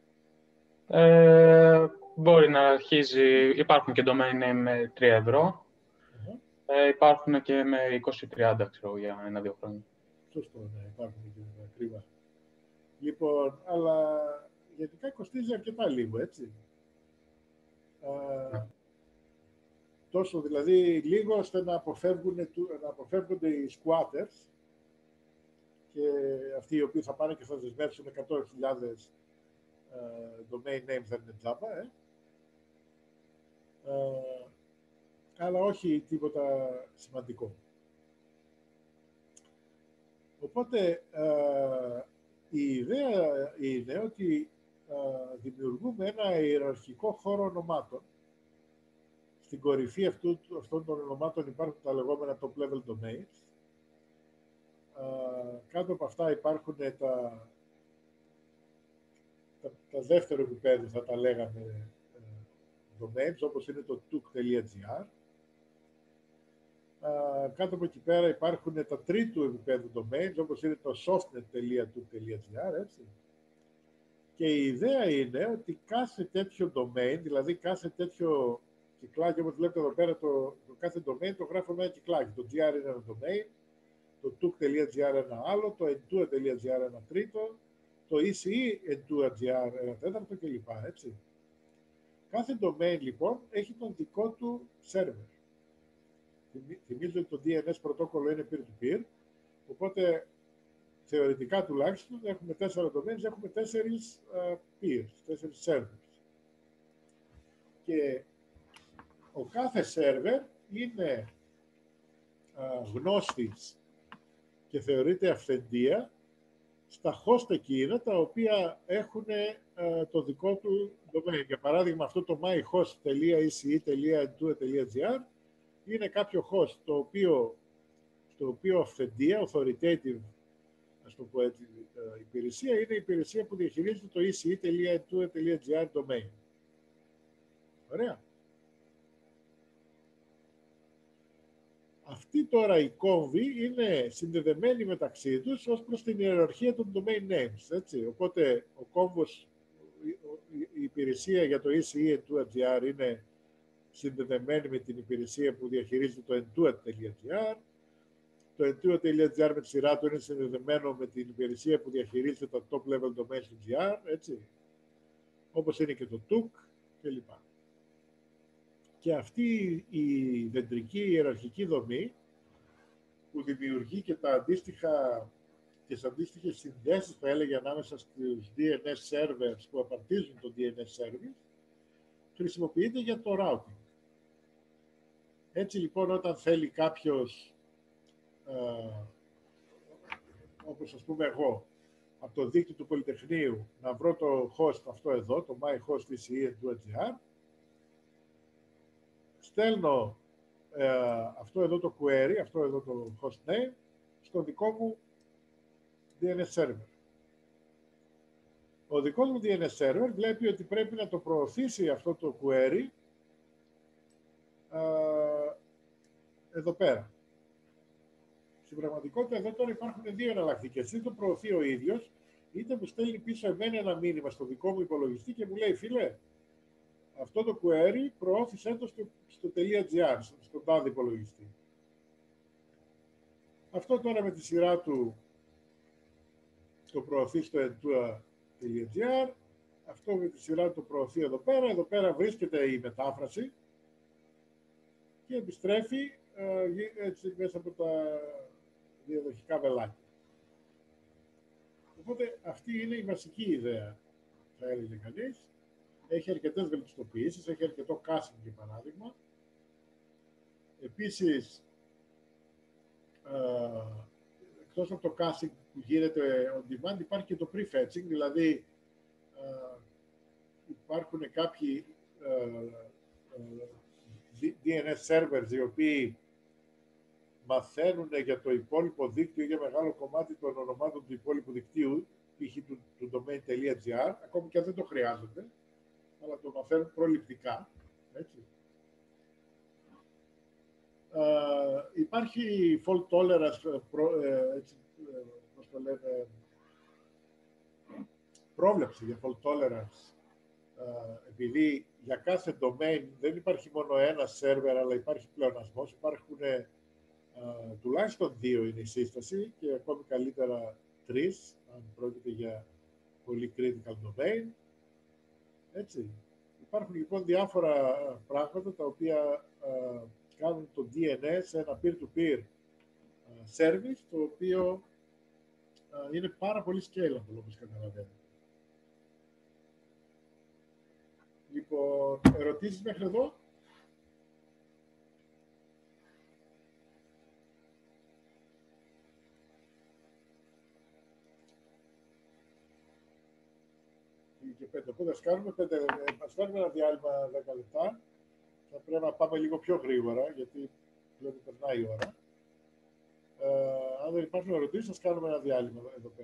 Ε, μπορεί να αρχίζει, υπάρχουν και domain name με τρία ευρώ.
Uh-huh.
Ε, υπάρχουν και με είκοσι τριάντα, ξέρω, για ένα-δύο χρόνια.
Σωστό, ναι, υπάρχουν και με ακριβά. Λοιπόν, αλλά γενικά κοστίζει αρκετά λίγο, έτσι.
Ναι.
Α, τόσο δηλαδή λίγο ώστε να, αποφεύγουν, να αποφεύγονται οι squatters και αυτοί οι οποίοι θα πάνε και θα δεσμεύσουν εκατό χιλιάδες uh, domain names, δεν είναι τζάμπα, ε. Uh, αλλά όχι τίποτα σημαντικό. Οπότε uh, η ιδέα είναι ότι uh, δημιουργούμε ένα ιεραρχικό χώρο ονομάτων. Στην κορυφή αυτού, αυτών των ονομάτων υπάρχουν τα λεγόμενα top-level domains. Uh, κάτω από αυτά υπάρχουν τα, τα, τα δεύτερο επίπεδο, θα τα λέγαμε, uh, domains, όπως είναι το took.gr. Uh, κάτω από εκεί πέρα υπάρχουν τα τρίτου επίπεδου domains, όπως είναι το softnet.took.gr, έτσι. Και η ιδέα είναι ότι κάθε τέτοιο domain, δηλαδή κάθε τέτοιο κυκλάκι, όπως βλέπετε εδώ πέρα, το, το κάθε domain το γράφω με ένα κυκλάκι. Το gr είναι ένα domain, το took.gr ένα άλλο, το entua.gr ένα τρίτο, το ece entua.gr ένα τέταρτο κλπ. Έτσι. Κάθε domain λοιπόν έχει τον δικό του server. Θυμίζω ότι το ντι εν ες πρωτόκολλο είναι peer-to-peer, οπότε θεωρητικά τουλάχιστον έχουμε τέσσερα domains, έχουμε τέσσερις uh, peers, τέσσερις servers. Και ο κάθε server είναι uh, γνώστης και θεωρείται αυθεντία στα host εκείνα τα οποία έχουν uh, το δικό του domain. Για παράδειγμα, αυτό το myhost.ece.entua.gr είναι κάποιο host το οποίο, το οποίο αυθεντία, authoritative, ας το πω έτσι, uh, υπηρεσία, είναι η υπηρεσία που διαχειρίζεται το ece.entua.gr domain. Ωραία. Αυτοί τώρα οι κόμβοι είναι συνδεδεμένοι μεταξύ τους ως προς την ιεραρχία των domain names, έτσι. Οπότε ο κόμβος, η υπηρεσία για το ece.entua.gr είναι συνδεδεμένη με την υπηρεσία που διαχειρίζεται το entua.gr. Το entua.gr με τη σειρά του είναι συνδεδεμένο με την υπηρεσία που διαχειρίζεται τα top-level domains του gr, έτσι. Όπως είναι και το took κλπ. Και αυτή η δεντρική ιεραρχική δομή που δημιουργεί και τα αντίστοιχα, τις αντίστοιχες συνδέσεις, θα έλεγε, ανάμεσα στους ντι εν ες servers που απαρτίζουν το ντι εν ες service, χρησιμοποιείται για το routing. Έτσι λοιπόν, όταν θέλει κάποιος, ε, όπως ας πούμε εγώ, από το δίκτυο του Πολυτεχνείου να βρω το host αυτό εδώ, το myhost.ece.entua.gr, στέλνω ε, αυτό εδώ το query, αυτό εδώ το host name, στο δικό μου ντι εν ες server. Ο δικός μου ντι εν ες server βλέπει ότι πρέπει να το προωθήσει αυτό το query ε, εδώ πέρα. Στην πραγματικότητα εδώ τώρα υπάρχουν δύο εναλλακτικές. Είτε το προωθεί ο ίδιος, είτε μου στέλνει πίσω εμένα ένα μήνυμα στο δικό μου υπολογιστή και μου λέει, φίλε, αυτό το query προώθησέ το στο, στο .gr, στον τάδε υπολογιστή. Αυτό τώρα με τη σειρά του το προωθεί στο entua.gr, αυτό με τη σειρά του το προωθεί εδώ πέρα, εδώ πέρα βρίσκεται η μετάφραση και επιστρέφει ε, έτσι μέσα από τα διαδοχικά βελάκια. Οπότε αυτή είναι η βασική ιδέα, θα έλεγε κανείς. Έχει αρκετές βελτιστοποιήσεις, έχει αρκετό caching για παράδειγμα. Επίσης, ε, εκτός από το caching που γίνεται on demand, υπάρχει και το prefetching, δηλαδή ε, υπάρχουν κάποιοι ε, ε, ντι εν ες servers οι οποίοι μαθαίνουν για το υπόλοιπο δίκτυο ή για μεγάλο κομμάτι των ονομάτων του υπόλοιπου δικτύου, π.χ. του, του domain.gr, ακόμη και αν δεν το χρειάζονται, αλλά το μαθαίνουν προληπτικά. Έτσι. Uh, υπάρχει fault tolerance, προ, ε, έτσι, ε, πώς το λένε, πρόβλεψη για fault tolerance, επειδή για κάθε domain δεν υπάρχει μόνο ένα server, αλλά υπάρχει πλεονασμός, υπάρχουν Uh, τουλάχιστον δύο είναι η σύσταση και ακόμη καλύτερα τρεις, αν πρόκειται για πολύ critical domain. Έτσι. Υπάρχουν λοιπόν διάφορα πράγματα τα οποία uh, κάνουν το ντι εν ες ένα peer-to-peer uh, service, το οποίο uh, είναι πάρα πολύ scalable, όπως καταλαβαίνετε. Λοιπόν, ερωτήσεις μέχρι εδώ? Και πέντε. Οπότε ας κάνουμε, πέντε, ας κάνουμε ένα διάλειμμα δέκα λεπτά. Θα πρέπει να πάμε λίγο πιο γρήγορα, γιατί πλέον περνάει η ώρα. Ε, αν δεν υπάρχουν ερωτήσεις, ας κάνουμε ένα διάλειμμα εδώ πέρα.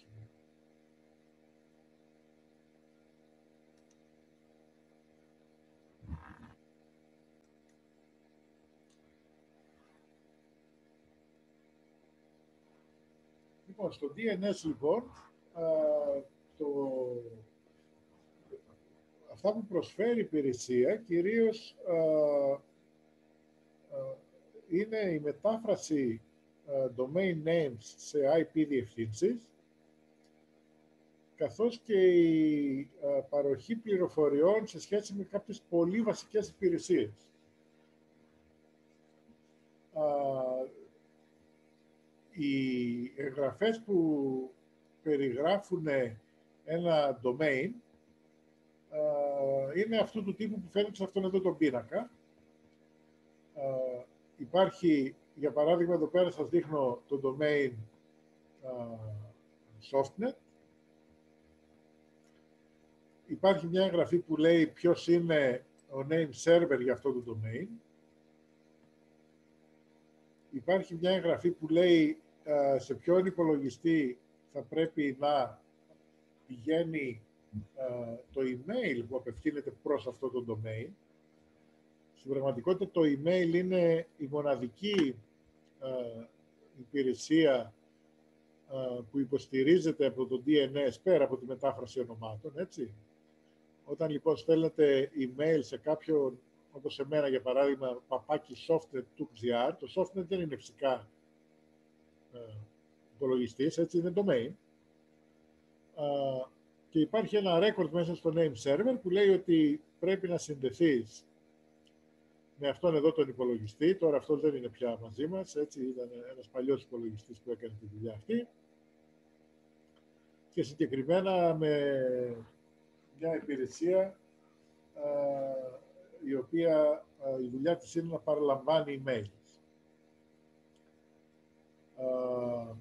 Λοιπόν, στο ντι εν ες λοιπόν, α, το... αυτά που προσφέρει η υπηρεσία κυρίως α, α, είναι η μετάφραση α, domain names σε άι πι διευθύνσεις, καθώς και η α, παροχή πληροφοριών σε σχέση με κάποιες πολύ βασικές υπηρεσίες. Α, οι εγγραφές που περιγράφουν ένα domain Uh, είναι αυτού του τύπου που φαίνεται σε αυτόν εδώ τον πίνακα. Uh, υπάρχει, για παράδειγμα, εδώ πέρα σας δείχνω το domain uh, softnet. Υπάρχει μια εγγραφή που λέει ποιος είναι ο name server για αυτό το domain. Υπάρχει μια εγγραφή που λέει uh, σε ποιον υπολογιστή θα πρέπει να πηγαίνει Uh, το email που απευθύνεται προς αυτό το domain. Στην πραγματικότητα το email είναι η μοναδική uh, υπηρεσία uh, που υποστηρίζεται από το ντι εν ες πέρα από τη μετάφραση ονομάτων, έτσι. Όταν λοιπόν στέλνετε email σε κάποιον, όπως εμένα για παράδειγμα, παπάκι softnet.gr, το softnet δεν είναι φυσικά uh, υπολογιστής, έτσι, είναι domain. Uh, Και υπάρχει ένα record μέσα στο name server που λέει ότι πρέπει να συνδεθείς με αυτόν εδώ τον υπολογιστή. Τώρα αυτός δεν είναι πια μαζί μας, έτσι, ήταν ένας παλιός υπολογιστής που έκανε τη δουλειά αυτή. Και συγκεκριμένα με μια υπηρεσία α, η οποία α, η δουλειά της είναι να παραλαμβάνει emails. Α,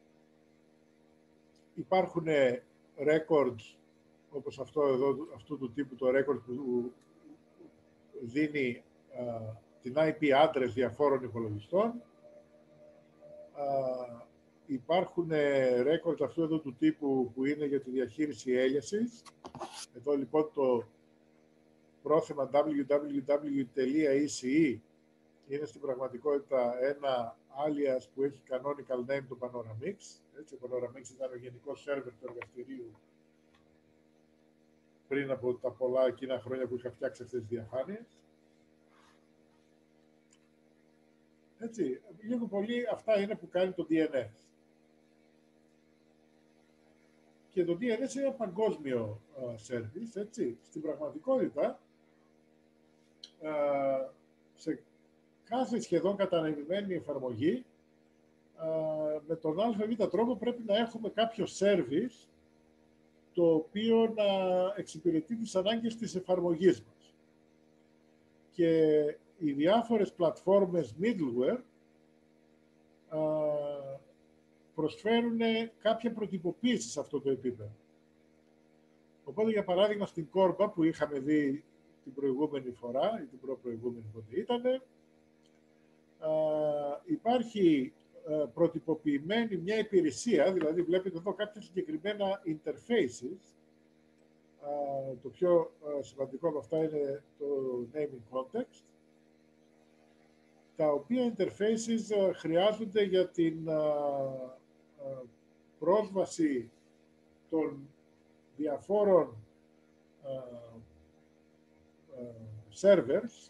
υπάρχουν records, όπως αυτό εδώ, αυτού του τύπου το record που δίνει uh, την άι πι address διαφόρων υπολογιστών. Uh, υπάρχουν records αυτού εδώ του τύπου που είναι για τη διαχείριση aliases. Εδώ λοιπόν το πρόθεμα double-u double-u double-u τελεία ι σι ι είναι στην πραγματικότητα ένα alias που έχει canonical name του Panoramix. Έτσι, ο Panoramix ήταν ο γενικός σερβερ του εργαστηρίου πριν από τα πολλά εκείνα χρόνια που είχα φτιάξει αυτές τις διαφάνειες. Έτσι, λίγο πολύ αυτά είναι που κάνει το ντι εν ες. Και το ντι εν ες είναι ένα παγκόσμιο uh, service, έτσι. Στην πραγματικότητα, uh, σε κάθε σχεδόν κατανεμημένη εφαρμογή, uh, με τον ΑΒ τρόπο πρέπει να έχουμε κάποιο service το οποίο να εξυπηρετεί τις ανάγκες της εφαρμογής μας. Και οι διάφορες πλατφόρμες middleware uh, προσφέρουν κάποια προτυποποίηση σε αυτό το επίπεδο. Οπότε, για παράδειγμα, στην Κόρπα που είχαμε δει την προηγούμενη φορά, ή την προ-προηγούμενη πότε ήτανε, Uh, υπάρχει uh, προτυποποιημένη μια υπηρεσία, δηλαδή βλέπετε εδώ κάποια συγκεκριμένα interfaces. Uh, το πιο uh, σημαντικό από αυτά είναι το naming context, τα οποία interfaces uh, χρειάζονται για την uh, uh, πρόσβαση των διαφόρων uh, uh, servers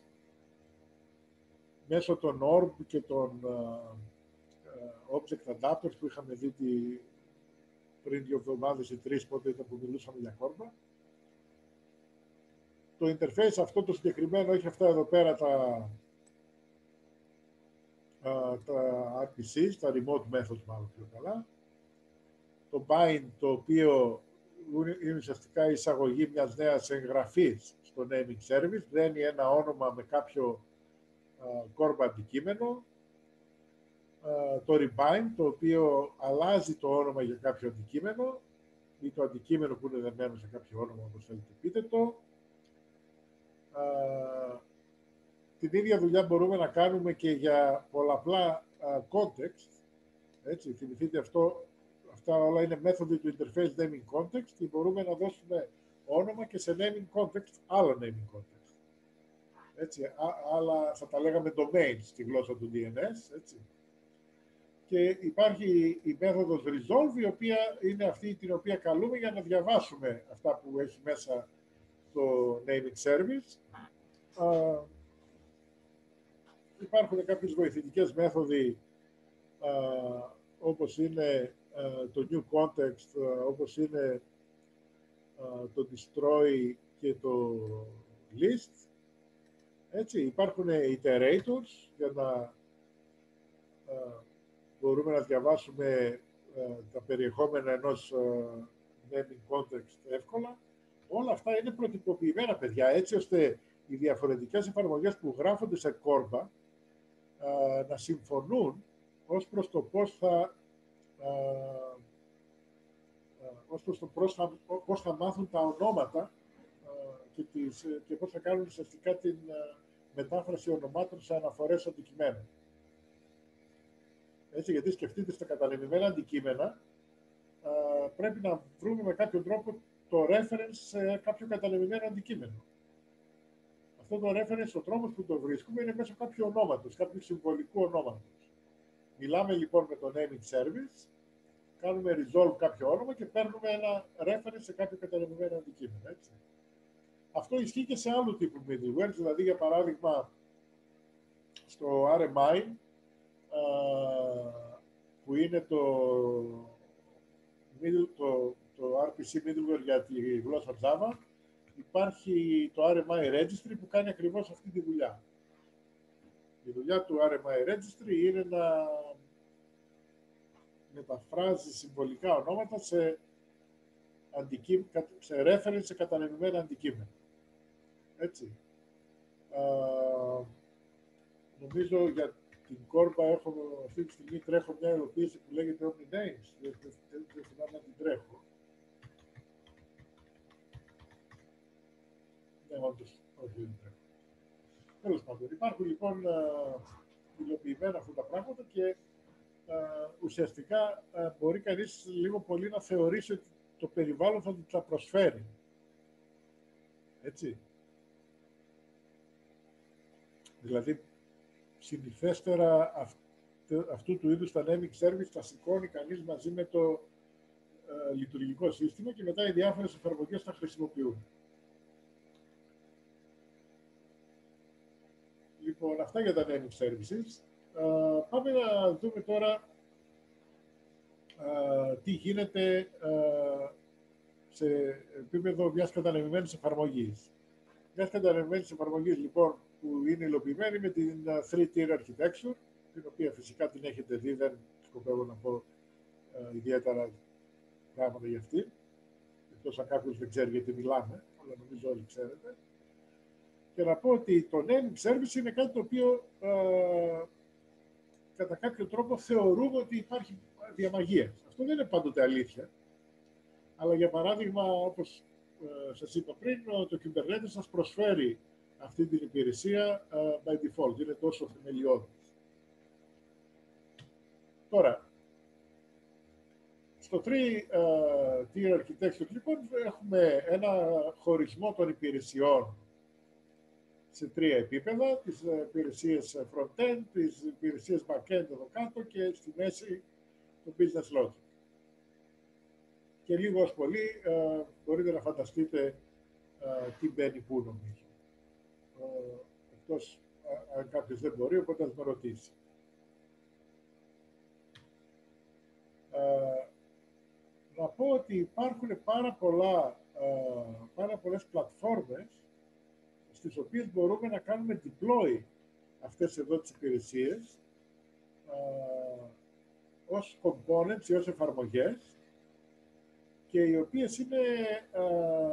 μέσω των Orb και των uh, uh, Object Adapters που είχαμε δει τη, πριν δύο εβδομάδες ή τρεις, πότε ήταν που μιλούσαμε για Corba. Το interface αυτό το συγκεκριμένο έχει αυτά εδώ πέρα τα, uh, τα αρ πι σις, τα remote methods μάλλον πιο καλά. Το bind, το οποίο είναι ουσιαστικά η εισαγωγή μιας νέας εγγραφής στο naming service, δένει ένα όνομα με κάποιο uh, Corba αντικείμενο. Uh, το rebind, το οποίο αλλάζει το όνομα για κάποιο αντικείμενο ή το αντικείμενο που είναι δεμένο σε κάποιο όνομα, όπως θέλετε πείτε το. Uh, την ίδια δουλειά μπορούμε να κάνουμε και για πολλαπλά uh, context. Έτσι, θυμηθείτε αυτό, αυτά όλα είναι μέθοδοι του interface naming context και μπορούμε να δώσουμε όνομα και σε naming context, άλλο naming context. Έτσι, α, άλλα θα τα λέγαμε domains στη γλώσσα του ντι εν ες. Έτσι. Και υπάρχει η μέθοδος resolve, η οποία είναι αυτή την οποία καλούμε για να διαβάσουμε αυτά που έχει μέσα το naming service. Uh, υπάρχουν κάποιες βοηθητικές μέθοδοι, uh, όπως είναι uh, το new context, uh, όπως είναι uh, το destroy και το list. Έτσι, υπάρχουν iterators για να uh, μπορούμε να διαβάσουμε uh, τα περιεχόμενα ενός uh, naming context εύκολα. Όλα αυτά είναι προτυπωποιημένα, παιδιά, έτσι ώστε οι διαφορετικές εφαρμογές που γράφονται σε Corba uh, να συμφωνούν ως προς το πώς θα, uh, uh, ως προς το πώς θα, πώς θα μάθουν τα ονόματα uh, και, τις, και πώς θα κάνουν ουσιαστικά την uh, μετάφραση ονομάτων σε αναφορές αντικειμένων. Έτσι, γιατί σκεφτείτε στα κατανεμημένα αντικείμενα, uh, πρέπει να βρούμε με κάποιο τρόπο το reference σε κάποιο κατανεμημένο αντικείμενο. Αυτό το reference, ο τρόπος που το βρίσκουμε είναι μέσω κάποιου ονόματος, κάποιου συμβολικού ονόματος. Μιλάμε λοιπόν με το naming service, κάνουμε resolve κάποιο όνομα και παίρνουμε ένα reference σε κάποιο κατανεμημένο αντικείμενο. Έτσι. Αυτό ισχύει και σε άλλου τύπου middleware, δηλαδή για παράδειγμα στο αρ εμ άι, που είναι το, το, το αρ πι σι middleware για τη γλώσσα Java, υπάρχει το αρ εμ άι Registry που κάνει ακριβώς αυτή τη δουλειά. Η δουλειά του αρ εμ άι Registry είναι να μεταφράζει συμβολικά ονόματα σε, αντικεί, σε reference σε κατανεμημένα αντικείμενα. Έτσι. Α, νομίζω για την Corba έχω αυτή τη στιγμή τρέχω μια υλοποίηση που λέγεται OmniNames. Δεν θυμάμαι να την τρέχω. Ναι, όντως, όχι, δεν τρέχω. Τέλος πάντων, υπάρχουν λοιπόν υλοποιημένα αυτά τα πράγματα και Uh, ουσιαστικά uh, μπορεί κανείς λίγο πολύ να θεωρήσει ότι το περιβάλλον θα τα προσφέρει. Έτσι. Δηλαδή, συνηθέστερα αυ, αυτού του είδους τα naming service τα σηκώνει κανείς μαζί με το uh, λειτουργικό σύστημα και μετά οι διάφορες εφαρμογές τα χρησιμοποιούν. Λοιπόν, αυτά για τα naming services. Uh, πάμε να δούμε τώρα uh, τι γίνεται uh, σε επίπεδο μιας κατανεμημένης εφαρμογής. Μιας κατανεμημένης εφαρμογής, λοιπόν, που είναι υλοποιημένη με την uh, three-tier architecture, την οποία φυσικά την έχετε δει, δεν σκοπεύω να πω uh, ιδιαίτερα πράγματα για αυτή, εκτός αν κάποιος δεν ξέρει γιατί μιλάμε, αλλά νομίζω όλοι ξέρετε. Και να πω ότι το naming service είναι κάτι το οποίο uh, κατά κάποιο τρόπο θεωρούμε ότι υπάρχει διαμαγεία. Αυτό δεν είναι πάντοτε αλήθεια. Αλλά για παράδειγμα, όπως ε, σας είπα πριν, το Kubernetes σας προσφέρει αυτή την υπηρεσία ε, by default. Είναι τόσο θεμελιώδης. Τώρα, στο three-tier architecture, λοιπόν, έχουμε ένα χωρισμό των υπηρεσιών σε τρία επίπεδα, τις υπηρεσίες front-end, τις υπηρεσίες back-end εδώ κάτω και στη μέση το business logic. και λίγο ως πολύ ε, μπορείτε να φανταστείτε ε, τι μπαίνει πού, νομίζω. Ε, εκτός ε, αν κάποιος δεν μπορεί, οπότε ας με ρωτήσει. Ε, να πω ότι υπάρχουν πάρα, πολλά, ε, πάρα πολλές πλατφόρμες στις οποίες μπορούμε να κάνουμε deploy αυτές εδώ τις υπηρεσίες ε, ως components ή ως εφαρμογές, και οι οποίες είναι ε,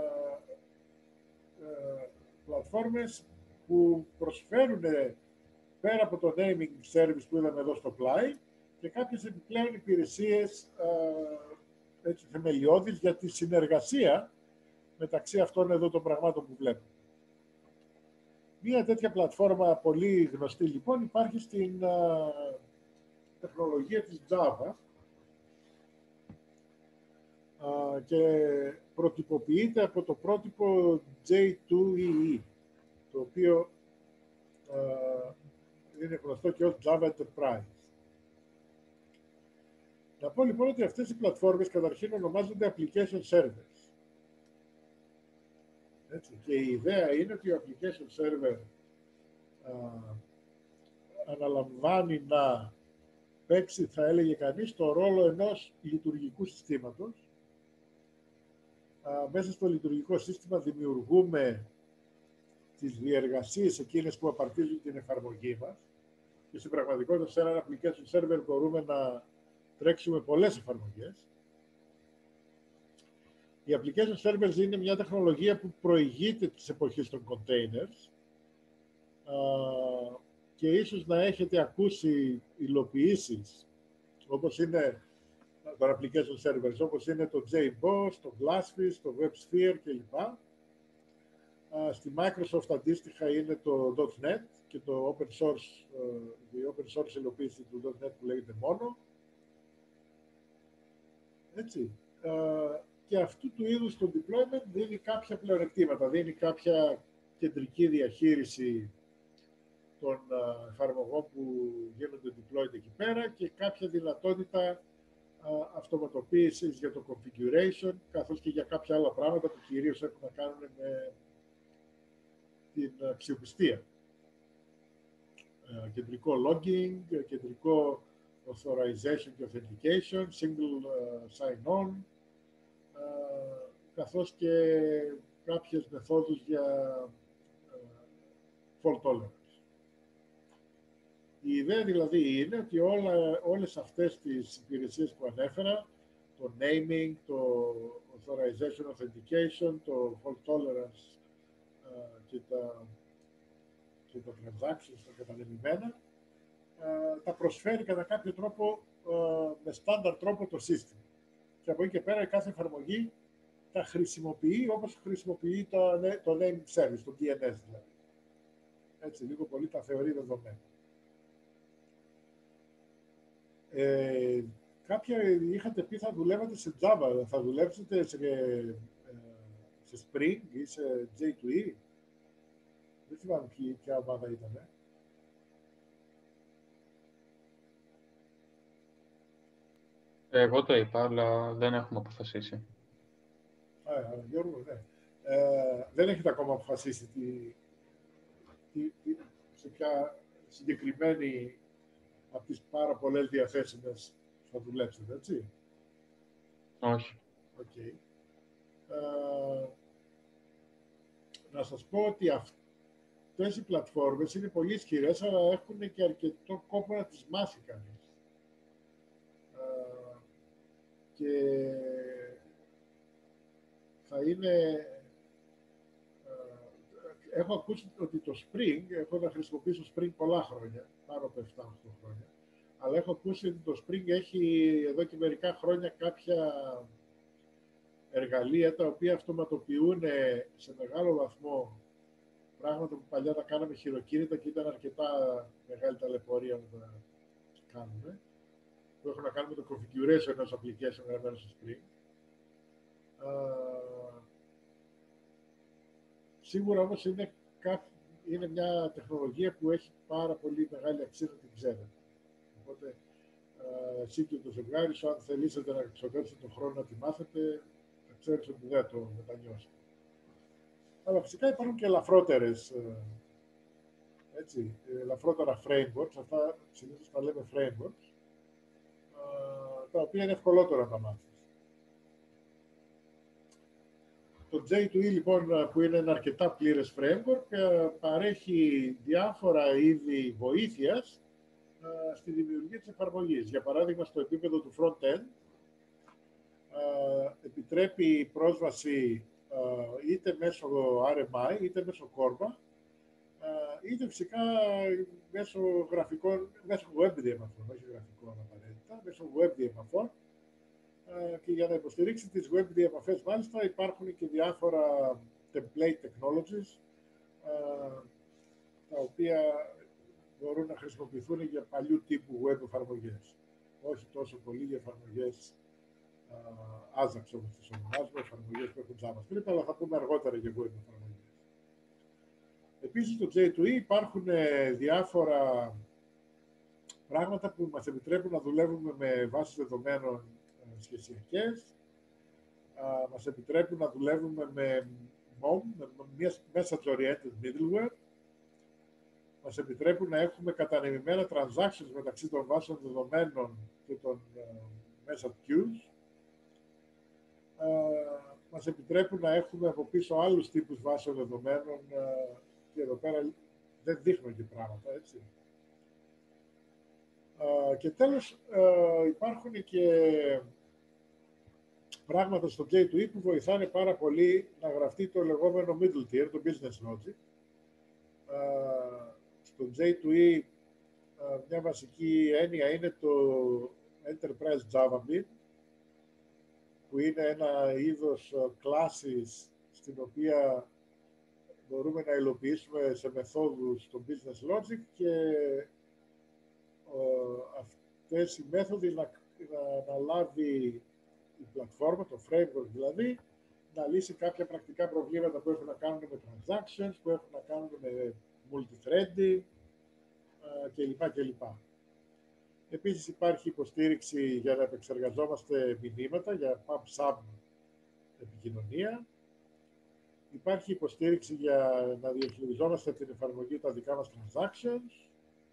ε, πλατφόρμες που προσφέρουν πέρα από το naming service που είδαμε εδώ στο πλάι και κάποιες επιπλέον υπηρεσίες ε, έτσι, θεμελιώδεις για τη συνεργασία μεταξύ αυτών εδώ των πραγμάτων που βλέπουμε. Μία τέτοια πλατφόρμα πολύ γνωστή λοιπόν υπάρχει στην uh, τεχνολογία της Java uh, και προτυποποιείται από το πρότυπο τζέι τού ι ι, το οποίο uh, είναι γνωστό και ως Java Enterprise. Να πω λοιπόν ότι αυτές οι πλατφόρμες καταρχήν ονομάζονται application servers. Έτσι. Και η ιδέα είναι ότι ο application server α, αναλαμβάνει να παίξει, θα έλεγε κανείς, το ρόλο ενός λειτουργικού συστήματος. Α, μέσα στο λειτουργικό σύστημα δημιουργούμε τις διεργασίες εκείνες που απαρτίζουν την εφαρμογή μας και στην πραγματικότητα σε ένα application server μπορούμε να τρέξουμε πολλές εφαρμογές. Οι application servers είναι μια τεχνολογία που προηγείται της εποχής των containers uh, και ίσως να έχετε ακούσει υλοποιήσεις όπως είναι το application servers, όπως είναι το τζέι μπος, το Glassfish, το WebSphere κλπ. Uh, στη Microsoft αντίστοιχα είναι το .νετ νετ και το open source, uh, η open source υλοποίηση του .νετ νετ που λέγεται Mono. Έτσι. Uh, Και αυτού του είδους το deployment δίνει κάποια πλεονεκτήματα, δίνει κάποια κεντρική διαχείριση των uh, εφαρμογών που γίνονται deployed εκεί πέρα και κάποια δυνατότητα uh, αυτοματοποίησης για το configuration, καθώς και για κάποια άλλα πράγματα που κυρίως έχουν να κάνουν με την uh, αξιοπιστία. Uh, κεντρικό logging, κεντρικό authorization και authentication, single uh, sign-on, καθώς και κάποιες μεθόδους για fault tolerance. Η ιδέα δηλαδή είναι ότι όλα, όλες αυτές τις υπηρεσίες που ανέφερα, το naming, το authorization, authentication, το fault tolerance και τα, και τα transactions, τα κατανεμημένα, τα προσφέρει κατά κάποιο τρόπο, με στάνταρ τρόπο το σύστημα. Και από εκεί και πέρα κάθε εφαρμογή τα χρησιμοποιεί όπως χρησιμοποιεί το, το naming service, το ντι εν ες δηλαδή. Έτσι, λίγο πολύ τα θεωρεί δεδομένα. Ε, κάποια είχατε πει θα δουλεύατε σε Java, θα δουλέψετε σε, σε Spring ή σε τζέι τού ι. Δεν θυμάμαι ποια ομάδα ήταν.
Εγώ το είπα, αλλά δεν έχουμε αποφασίσει.
Α, Γιώργο, ναι. Ε, δεν έχετε ακόμα αποφασίσει τι, τι, τι, σε ποια συγκεκριμένη από τις πάρα πολλές διαθέσιμες θα δουλέψετε, έτσι.
Όχι.
Okay. Ε, να σας πω ότι αυτές οι πλατφόρμες είναι πολύ ισχυρές, αλλά έχουν και αρκετό κόπο να τις μάθει κανείς. Ε, και θα είναι... Έχω ακούσει ότι το Spring, έχω να χρησιμοποιήσω Spring πολλά χρόνια, πάνω από επτά οχτώ χρόνια, αλλά έχω ακούσει ότι το Spring έχει εδώ και μερικά χρόνια κάποια εργαλεία τα οποία αυτοματοποιούν σε μεγάλο βαθμό πράγματα που παλιά τα κάναμε χειροκίνητα και ήταν αρκετά μεγάλη ταλαιπωρία να τα κάνουμε, που έχουν να κάνουν με το configuration ενός application γραμμένο στο Spring. Uh, σίγουρα όμως είναι, είναι μια τεχνολογία που έχει πάρα πολύ μεγάλη αξία να την ξέρετε. Οπότε ε, εσύ και το ζευγάρι σου, αν θελήσετε να ξοδέψετε τον χρόνο να τη μάθετε, θα ξέρεις ότι δεν το μετανιώσετε. Αλλά φυσικά υπάρχουν και ελαφρότερες, έτσι, ελαφρότερα frameworks, αυτά συνήθως τα λέμε frameworks, τα οποία είναι ευκολότερο να τα μάθεις. Το τζέι τού ι, λοιπόν, που είναι ένα αρκετά πλήρες framework, παρέχει διάφορα είδη βοήθειας στη δημιουργία της εφαρμογής. Για παράδειγμα, στο επίπεδο του front-end, επιτρέπει πρόσβαση είτε μέσω αρ εμ άι, είτε μέσω Corba, είτε φυσικά μέσω γραφικών, μέσω web διεμαφών, όχι γραφικών απαραίτητα, μέσω web διεμαφών. Και για να υποστηρίξει τις web διεμαφές, μάλιστα, υπάρχουν και διάφορα template technologies, τα οποία μπορούν να χρησιμοποιηθούν για παλιού τύπου web εφαρμογές. Όχι τόσο πολύ για εφαρμογές Ajax, όπως τις ονομάζουμε, εφαρμογές που έχουν JavaScript, αλλά θα πούμε αργότερα για web εφαρμογές. Επίσης, στο τζέι τού ι υπάρχουν διάφορα πράγματα που μας επιτρέπουν να δουλεύουμε με βάσεις δεδομένων σχεσιακές, μας επιτρέπουν να δουλεύουμε με εμ ο εμ, με message-oriented middleware, μας επιτρέπουν να έχουμε κατανεμημένα transactions μεταξύ των βάσεων δεδομένων και των message queues, μας επιτρέπουν να έχουμε από πίσω άλλους τύπους βάσεων δεδομένων, και εδώ πέρα δεν δείχνω και πράγματα, έτσι. Και τέλος, υπάρχουν και πράγματα στο τζέι τού ι που βοηθάνε πάρα πολύ να γραφτεί το λεγόμενο middle tier, το business logic. Στο τζέι τού ι μια βασική έννοια είναι το Enterprise Java Bean, που είναι ένα είδος classes στην οποία μπορούμε να υλοποιήσουμε σε μεθόδους το business logic και αυτές οι μέθοδοι να, να, να λάβει η πλατφόρμα, το framework δηλαδή, να λύσει κάποια πρακτικά προβλήματα που έχουν να κάνουν με transactions, που έχουν να κάνουν με multithreading κλπ. κλπ. Επίσης υπάρχει υποστήριξη για να επεξεργαζόμαστε μηνύματα, για pub-sub επικοινωνία. Υπάρχει υποστήριξη για να διαχειριζόμαστε την εφαρμογή τα δικά μας transactions.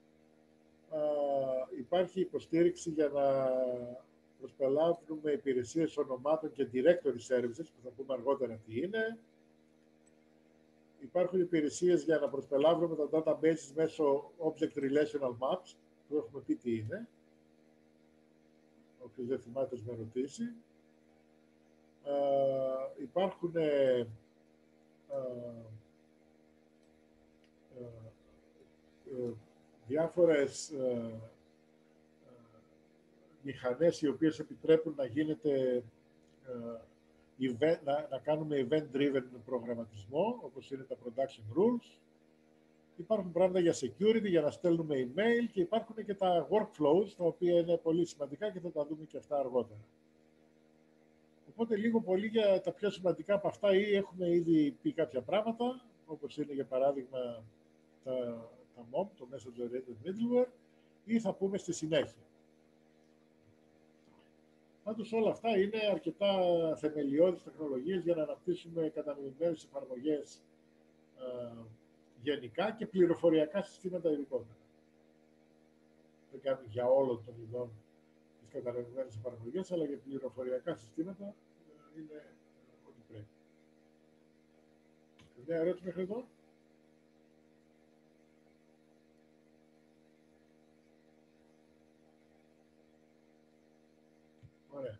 Uh, υπάρχει υποστήριξη για να προσπελάβουμε υπηρεσίες ονομάτων και directory services, που θα πούμε αργότερα τι είναι. Υπάρχουν υπηρεσίες για να προσπελάβουμε τα databases μέσω Object Relational Maps, που έχουμε πει τι είναι. Όποιος δεν θυμάται με ρωτήσει. Uh, υπάρχουν uh, uh, uh, διάφορες uh, uh, μηχανές οι οποίες επιτρέπουν να γίνεται uh, event, να, να κάνουμε event-driven προγραμματισμό, όπως είναι τα production rules. Υπάρχουν πράγματα για security, για να στέλνουμε email, και υπάρχουν και τα workflows, τα οποία είναι πολύ σημαντικά και θα τα δούμε και αυτά αργότερα. Οπότε λίγο πολύ για τα πιο σημαντικά από αυτά, ή έχουμε ήδη πει κάποια πράγματα, όπως είναι για παράδειγμα τα, τα εμ ο εμ, το Message Oriented Middleware, ή θα πούμε στη συνέχεια. Πάντως όλα αυτά είναι αρκετά θεμελιώδεις τεχνολογίες για να αναπτύσσουμε κατανοημένες εφαρμογές ε, γενικά και πληροφοριακά συστήματα ειδικότερα. Δεν κάνουμε για όλων των ειδών τις κατανοημένες εφαρμογές, αλλά για πληροφοριακά συστήματα ε, είναι ε, ό,τι πρέπει. Μια ερώτηση μέχρι εδώ. Ωραία.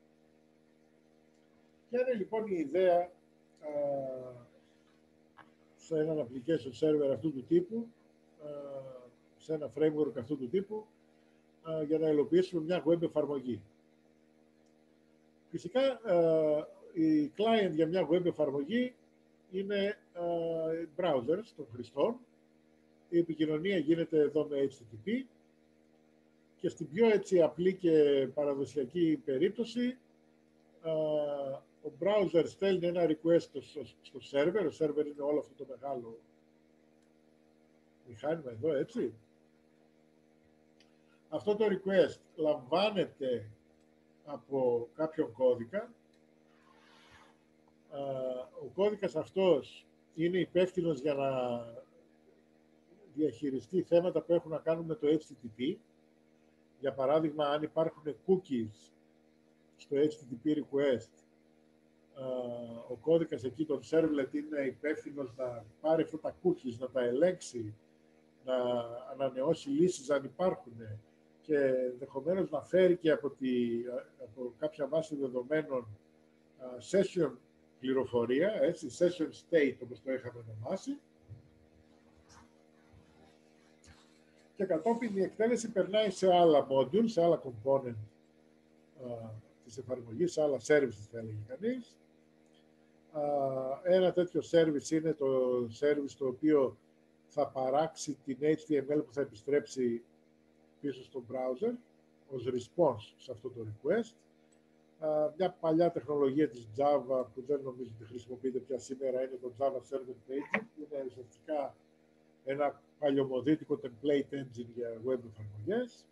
Ποια είναι λοιπόν η ιδέα α, σε έναν application server αυτού του τύπου, α, σε ένα framework αυτού του τύπου, α, για να υλοποιήσουμε μια web εφαρμογή. Φυσικά, α, η client για μια web εφαρμογή είναι α, browsers των χρηστών. Η επικοινωνία γίνεται εδώ με έιτς τι τι πι και στην πιο έτσι απλή και παραδοσιακή περίπτωση, Uh, ο browser στέλνει ένα request στο, στο server, ο server είναι όλο αυτό το μεγάλο μηχάνημα εδώ, έτσι. αυτό το request λαμβάνεται από κάποιον κώδικα. Ο κώδικας αυτός είναι υπεύθυνος για να διαχειριστεί θέματα που έχουν να κάνουν με το έιτς τι τι πι. Για παράδειγμα, αν υπάρχουν cookies στο έιτς τι τι πι request, ο κώδικας εκεί, τον servlet, είναι υπεύθυνος να πάρει αυτά τα cookies, να τα ελέγξει, να ανανεώσει λύσεις αν υπάρχουν και ενδεχομένως να φέρει και από, τη, από κάποια βάση δεδομένων session πληροφορία, έτσι, session state όπως το είχαμε ονομάσει. Και κατόπιν η εκτέλεση περνάει σε άλλα modules, σε άλλα component α, της εφαρμογής, σε άλλα services θα έλεγε κανείς. Α, ένα τέτοιο service είναι το service το οποίο θα παράξει την έιτς τι εμ ελ που θα επιστρέψει πίσω στο browser ως response σε αυτό το request. Α, μια παλιά τεχνολογία της Java που δεν νομίζω ότι χρησιμοποιείται πια σήμερα είναι το Java Server Page, που είναι ουσιαστικά ένα παλιωμοδίτικο template engine για web εφαρμογές.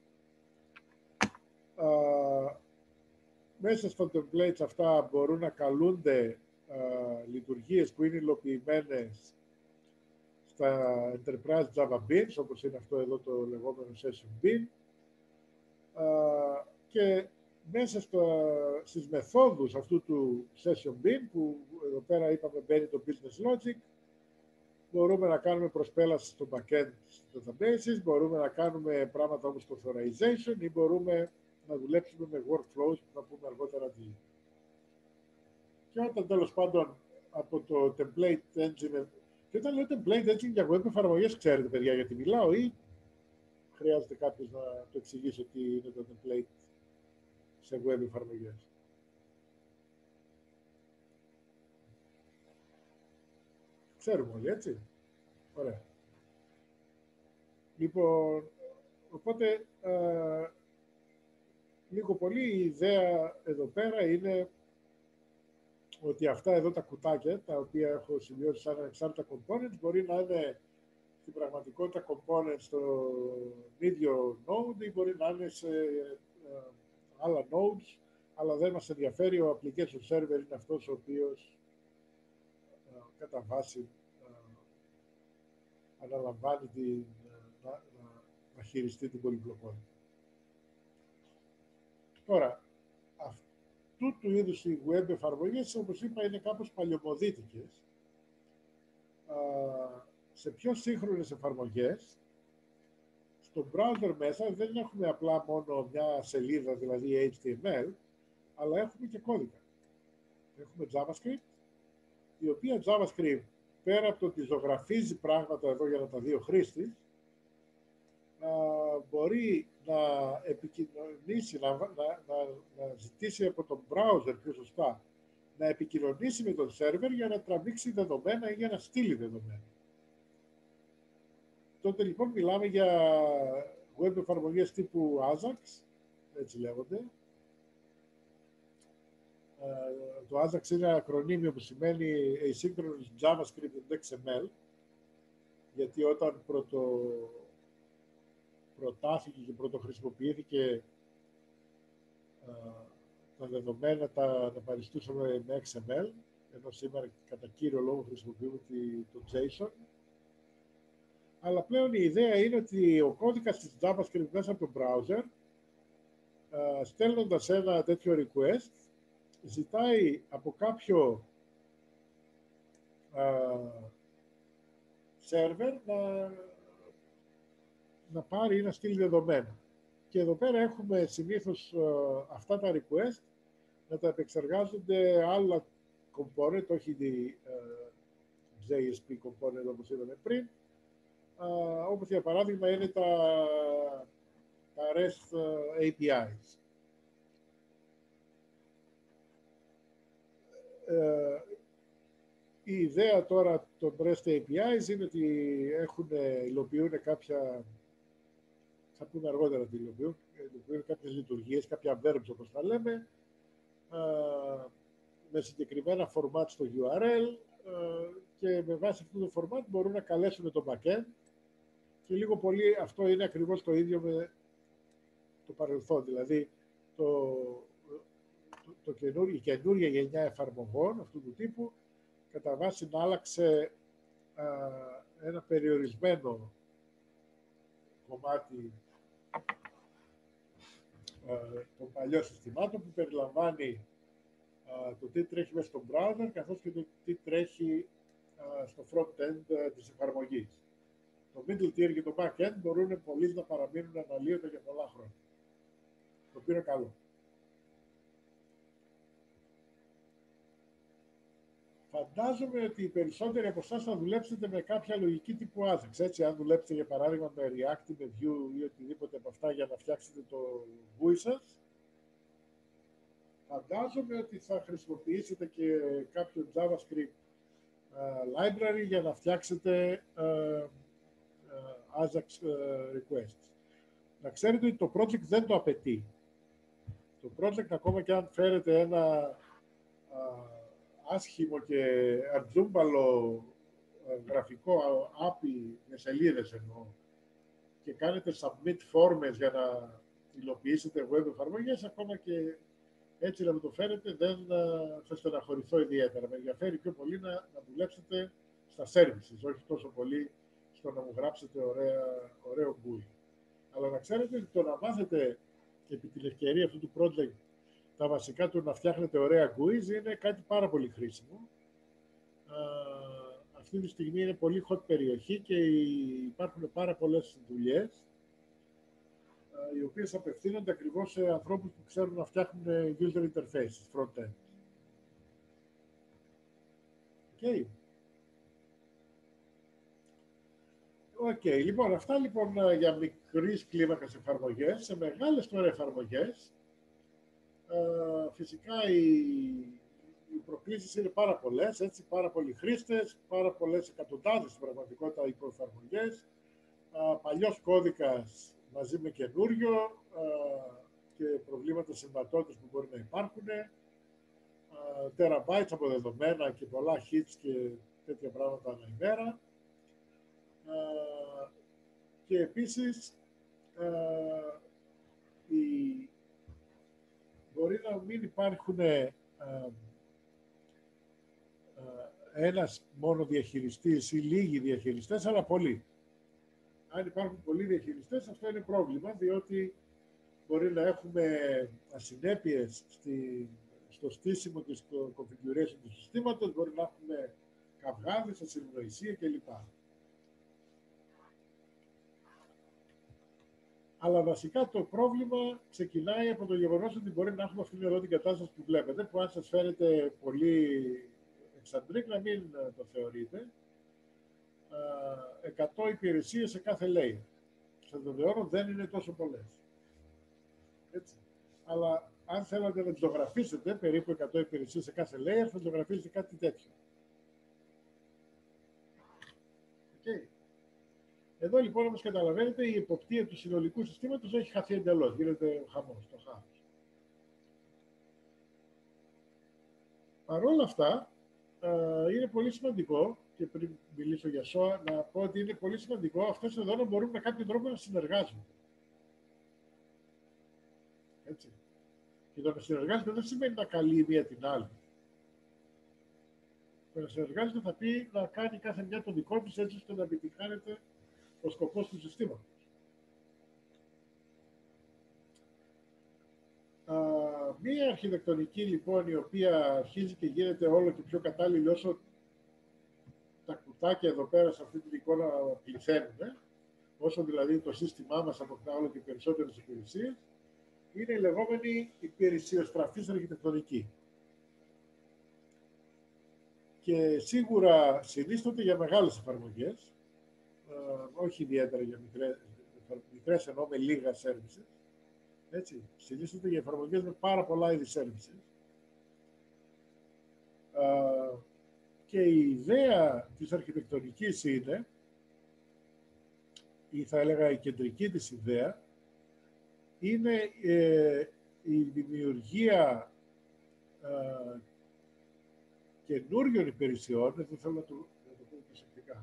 Uh, μέσα στα templates αυτά μπορούν να καλούνται uh, λειτουργίες που είναι υλοποιημένες στα Enterprise Java Beans, όπως είναι αυτό εδώ το λεγόμενο Session Bean. Uh, και μέσα στα, στις μεθόδους αυτού του Session Bean, που εδώ πέρα είπαμε μπαίνει το Business Logic, μπορούμε να κάνουμε προσπέλαση στο backend databases, μπορούμε να κάνουμε πράγματα όπως το authorization ή μπορούμε να δουλέψουμε με workflows που θα πούμε αργότερα τι. Και όταν τέλος πάντων από το template engine, και όταν λέω template engine για web εφαρμογές, ξέρετε παιδιά γιατί μιλάω ή χρειάζεται κάποιος να το εξηγήσω τι είναι το template σε web εφαρμογές? Ξέρουμε όλοι, έτσι. Ωραία. Λοιπόν, οπότε, ε, λίγο πολύ η ιδέα εδώ πέρα είναι ότι αυτά εδώ τα κουτάκια, τα οποία έχω σημειώσει σαν ανεξάρτητα components, μπορεί να είναι στην πραγματικότητα components στο ίδιο node ή μπορεί να είναι σε ε, άλλα nodes, αλλά δεν μας ενδιαφέρει, ο application server είναι αυτός ο οποίος ε, κατά βάση αναλαμβάνει την, να, να, να χειριστεί την πολυπλοκότητα. Τώρα, αυτού του είδους οι web εφαρμογές, όπως είπα, είναι κάπως παλιωμοδίτικες. Α, σε πιο σύγχρονες εφαρμογές, στο browser μέσα δεν έχουμε απλά μόνο μια σελίδα, δηλαδή έιτς τι εμ ελ, αλλά έχουμε και κώδικα. Έχουμε JavaScript, η οποία JavaScript, πέρα από το ότι ζωγραφίζει πράγματα εδώ για να τα δει ο χρήστης, μπορεί να επικοινωνήσει, να, να, να, να ζητήσει από τον browser πιο σωστά, να επικοινωνήσει με τον server για να τραβήξει δεδομένα ή για να στείλει δεδομένα. Τότε λοιπόν μιλάμε για web εφαρμογές τύπου Ajax, έτσι λέγονται. Uh, το Ajax είναι ένα ακρονίμιο που σημαίνει Asynchronous JavaScript and εξ εμ ελ, γιατί όταν πρώτο προτάθηκε και πρώτο χρησιμοποιήθηκε uh, τα δεδομένα τα αναπαριστούσαμε με εξ εμ ελ, ενώ σήμερα κατά κύριο λόγο χρησιμοποιούμε το JSON. Αλλά πλέον η ιδέα είναι ότι ο κώδικας της JavaScript μέσα από το browser, uh, στέλνοντας ένα τέτοιο request, ζητάει από κάποιο uh, server να, να πάρει ή να στείλει δεδομένα. Και εδώ πέρα έχουμε συνήθως uh, αυτά τα request να τα επεξεργάζονται άλλα component, όχι τη uh, τζέι ες πι component όπως είδαμε πριν, uh, όπως για παράδειγμα είναι τα, τα REST uh, έι πι άις. Uh, η ιδέα τώρα των REST έι πι άις είναι ότι έχουν, υλοποιούν κάποια, θα πούμε αργότερα τι υλοποιούν, υλοποιούν κάποιες λειτουργίες, κάποια verbs όπως τα λέμε, uh, με συγκεκριμένα format στο γιου αρ ελ uh, και με βάση αυτό το format μπορούν να καλέσουν το backend και λίγο πολύ αυτό είναι ακριβώς το ίδιο με το παρελθόν. Δηλαδή, το, το, το καινούργιο, η καινούργια γενιά εφαρμογών αυτού του τύπου κατά βάση να άλλαξε α, ένα περιορισμένο κομμάτι α, των παλιών συστημάτων που περιλαμβάνει α, το τι τρέχει μέσα στο browser καθώς και το τι τρέχει α, στο front-end α, της εφαρμογής. Το middle tier και το back-end μπορούν πολλοί να παραμείνουν αναλύοντα για πολλά χρόνια. Το οποίο είναι καλό. Φαντάζομαι ότι οι περισσότεροι από εσάς θα δουλέψετε με κάποια λογική τύπου Ajax. Έτσι, αν δουλέψετε για παράδειγμα με React, με Vue ή οτιδήποτε από αυτά για να φτιάξετε το τζι γιου άι σας, φαντάζομαι ότι θα χρησιμοποιήσετε και κάποιο JavaScript uh, library για να φτιάξετε uh, uh, Ajax uh, requests. Να ξέρετε ότι το project δεν το απαιτεί. Το project, ακόμα και αν φέρετε ένα uh, άσχημο και αρτζούμπαλο γραφικό έι πι άι με σελίδες εννοώ και κάνετε submit forms για να υλοποιήσετε web εφαρμογές, ακόμα και έτσι να μου το φέρετε, δεν θα στεναχωρηθώ ιδιαίτερα. Με ενδιαφέρει πιο πολύ να, να δουλέψετε στα services, όχι τόσο πολύ στο να μου γράψετε ωραία, ωραίο τζι γιου άι. Αλλά να ξέρετε ότι το να μάθετε επί την ευκαιρία αυτού του project τα βασικά του να φτιάχνετε ωραία τζι γιου άι είναι κάτι πάρα πολύ χρήσιμο. Α, αυτή τη στιγμή είναι πολύ hot περιοχή και υπάρχουν πάρα πολλές δουλειές α, οι οποίες απευθύνονται ακριβώς σε ανθρώπους που ξέρουν να φτιάχνουν user interfaces, front-end. Okay. Okay. Λοιπόν, αυτά λοιπόν για μικρής κλίμακας εφαρμογές. Σε μεγάλες τώρα εφαρμογές, Uh, φυσικά οι, οι προκλήσεις είναι πάρα πολλές, έτσι, πάρα πολλοί χρήστες, πάρα πολλές εκατοντάδες στην πραγματικότητα υποεφαρμογές, uh, παλιός κώδικας μαζί με καινούριο uh, και προβλήματα συμβατότητας που μπορεί να υπάρχουν, uh, terabytes από δεδομένα και πολλά hits και τέτοια πράγματα ανά ημέρα. Uh, και επίσης uh, η μπορεί να μην υπάρχουν ε, ε, ένας μόνο διαχειριστής ή λίγοι διαχειριστές, αλλά πολλοί. Αν υπάρχουν πολλοί διαχειριστές, αυτό είναι πρόβλημα, διότι μπορεί να έχουμε ασυνέπειες στη, στο στήσιμο και στο configuration του συστήματος, μπορεί να έχουμε καυγάδες, ασυνοησία κλπ. Αλλά βασικά το πρόβλημα ξεκινάει από το γεγονός ότι μπορεί να έχουμε αυτήν εδώ την κατάσταση που βλέπετε, που αν σας φαίνεται πολύ εξαντρίκ, να μην το θεωρείτε. εκατό υπηρεσίες σε κάθε layer. Σας βεβαιώνω, δεν είναι τόσο πολλές. Έτσι. Αλλά αν θέλετε να ζωγραφίσετε περίπου εκατό υπηρεσίες σε κάθε layer, θα ζωγραφίσετε κάτι τέτοιο. Okay. Εδώ λοιπόν, όπως καταλαβαίνετε, η εποπτεία του συνολικού συστήματος έχει χαθεί εντελώς. Γίνεται χαμός, το χάος. Παρ' όλα αυτά, είναι πολύ σημαντικό, και πριν μιλήσω για σόα, να πω ότι είναι πολύ σημαντικό αυτές εδώ να μπορούν με κάποιο τρόπο να συνεργάζονται. Έτσι. Και το να συνεργάζονται δεν σημαίνει να καλεί η μία την άλλη. Το να συνεργάζεται θα πει να κάνει κάθε μια το δικό της, έτσι ώστε να επιτυχάνεται ο σκοπός του συστήματος. Uh, μία αρχιτεκτονική λοιπόν η οποία αρχίζει και γίνεται όλο και πιο κατάλληλη όσο τα κουτάκια εδώ πέρα σε αυτή την εικόνα πληθαίνουν, όσο δηλαδή το σύστημά μας αποκτά όλο και περισσότερες υπηρεσίες, είναι η λεγόμενη υπηρεσιοστραφής αρχιτεκτονική. Και σίγουρα συνίσταται για μεγάλες εφαρμογές, uh, όχι ιδιαίτερα για μικρές, μικρές εννοώ με λίγα services. Έτσι, συνίσταται για εφαρμογές με πάρα πολλά είδη services. Uh, και η ιδέα της αρχιτεκτονικής είναι, ή θα έλεγα η κεντρική της ιδέα, είναι ε, η δημιουργία ε, καινούριων υπηρεσιών, δεν θέλω να το, να το πω προσεκτικά,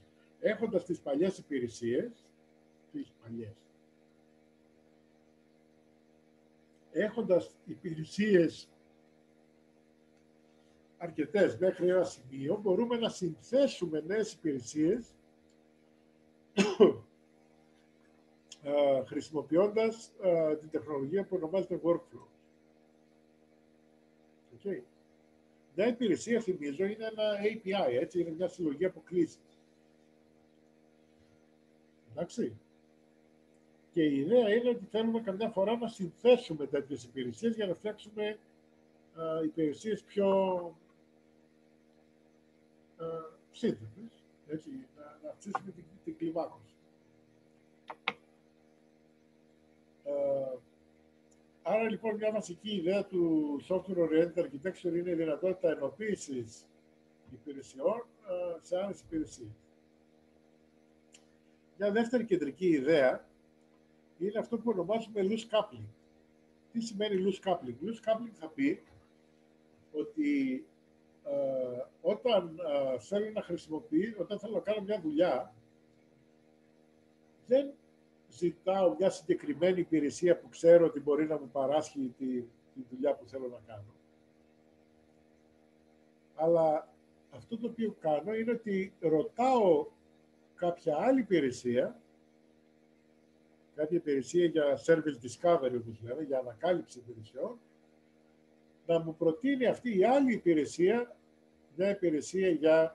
έχοντας τις παλιές υπηρεσίες, τις παλιές, έχοντας υπηρεσίες αρκετές μέχρι ένα σημείο, μπορούμε να συνθέσουμε νέες υπηρεσίες Uh, χρησιμοποιώντας uh, την τεχνολογία που ονομάζεται workflow. Okay. Μια υπηρεσία, θυμίζω, είναι ένα έι πι άι, έτσι, είναι μια συλλογή αποκλήσεων. Εντάξει. Και η ιδέα είναι ότι θέλουμε καμιά φορά να συνθέσουμε τέτοιες υπηρεσίες για να φτιάξουμε uh, υπηρεσίες πιο uh, σύνθετες, έτσι, να, να αυξήσουμε την, την κλιμάκωση. Άρα λοιπόν μια βασική ιδέα του Software Oriented Architecture είναι η δυνατότητα ενοποίησης υπηρεσιών σε άλλες υπηρεσίες. Μια δεύτερη κεντρική ιδέα είναι αυτό που ονομάζουμε loose coupling. Τι σημαίνει loose coupling? Loose coupling θα πει ότι ε, όταν ε, θέλω να χρησιμοποιήσω, όταν θέλω να κάνω μια δουλειά, δεν ζητάω μια συγκεκριμένη υπηρεσία που ξέρω ότι μπορεί να μου παράσχει τη, τη δουλειά που θέλω να κάνω. Αλλά αυτό το οποίο κάνω είναι ότι ρωτάω κάποια άλλη υπηρεσία, κάποια υπηρεσία για service discovery, όπως λέμε, για ανακάλυψη υπηρεσιών, να μου προτείνει αυτή η άλλη υπηρεσία μια υπηρεσία για,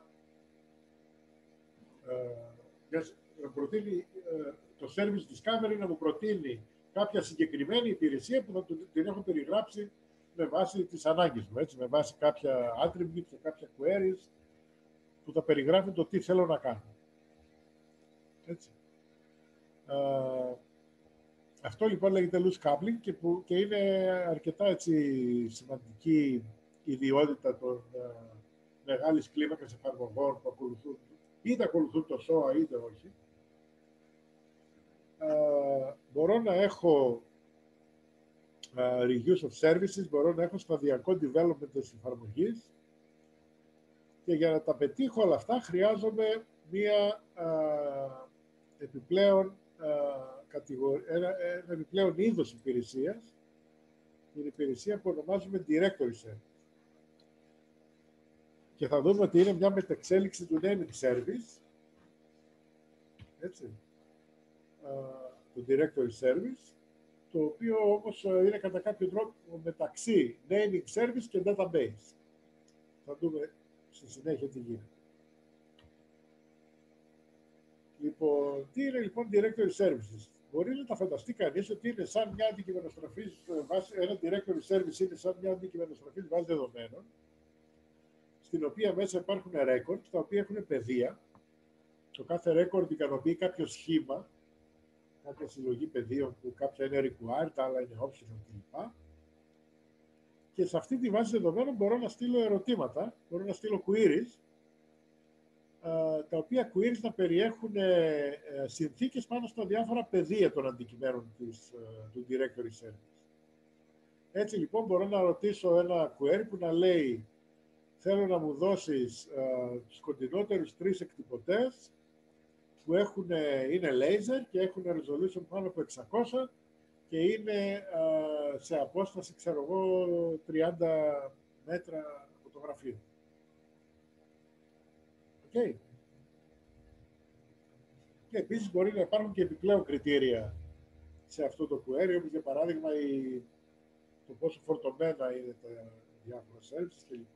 ε, για να προτείνει ε, το service discovery να μου προτείνει κάποια συγκεκριμένη υπηρεσία που θα την έχω περιγράψει με βάση τις ανάγκες μου, έτσι, με βάση κάποια attributes και κάποια queries που θα περιγράφουν το τι θέλω να κάνω. Έτσι. Uh, αυτό λοιπόν λέγεται loose coupling και, που, και είναι αρκετά έτσι, σημαντική ιδιότητα των uh, μεγάλης κλίμακας εφαρμογών που ακολουθούν, είτε ακολουθούν το σόα είτε όχι. Uh, μπορώ να έχω uh, reuse of services, μπορώ να έχω σταδιακό development της εφαρμογής και για να τα πετύχω όλα αυτά χρειάζομαι μία uh, επιπλέον, uh, κατηγορία, ένα, ένα επιπλέον είδος υπηρεσίας, την υπηρεσία που ονομάζουμε directory service. Και θα δούμε ότι είναι μια μετεξέλιξη του naming service, έτσι, uh, το directory service, το οποίο όμως είναι κατά κάποιο τρόπο μεταξύ naming service και database. Θα δούμε στη συνέχεια τι γίνεται. Λοιπόν, τι είναι λοιπόν directory services? Μπορεί να τα φανταστεί κανείς ότι είναι σαν μια αντικειμενοστροφής βάση, ένα directory service είναι σαν μια αντικειμενοστροφής βάση δεδομένων, στην οποία μέσα υπάρχουν records, τα οποία έχουν πεδία. Το κάθε record ικανοποιεί κάποιο σχήμα, κάποια συλλογή πεδίων που κάποια είναι required, άλλα είναι optional κλπ. Και σε αυτή τη βάση δεδομένων μπορώ να στείλω ερωτήματα, μπορώ να στείλω queries, τα οποία queries να περιέχουν συνθήκες πάνω στα διάφορα πεδία των αντικειμένων της, του directory service. Έτσι λοιπόν μπορώ να ρωτήσω ένα query που να λέει θέλω να μου δώσεις uh, τους κοντινότερους τρεις εκτυπωτές που έχουν, είναι laser και έχουν resolution πάνω από εξακόσια και είναι uh, σε απόσταση, ξέρω εγώ, τριάντα μέτρα από το γραφείο. Okay. Και επίσης μπορεί να υπάρχουν και επιπλέον κριτήρια σε αυτό το query, όπως για παράδειγμα η, το πόσο φορτωμένα είναι τα διάφορα services κλπ.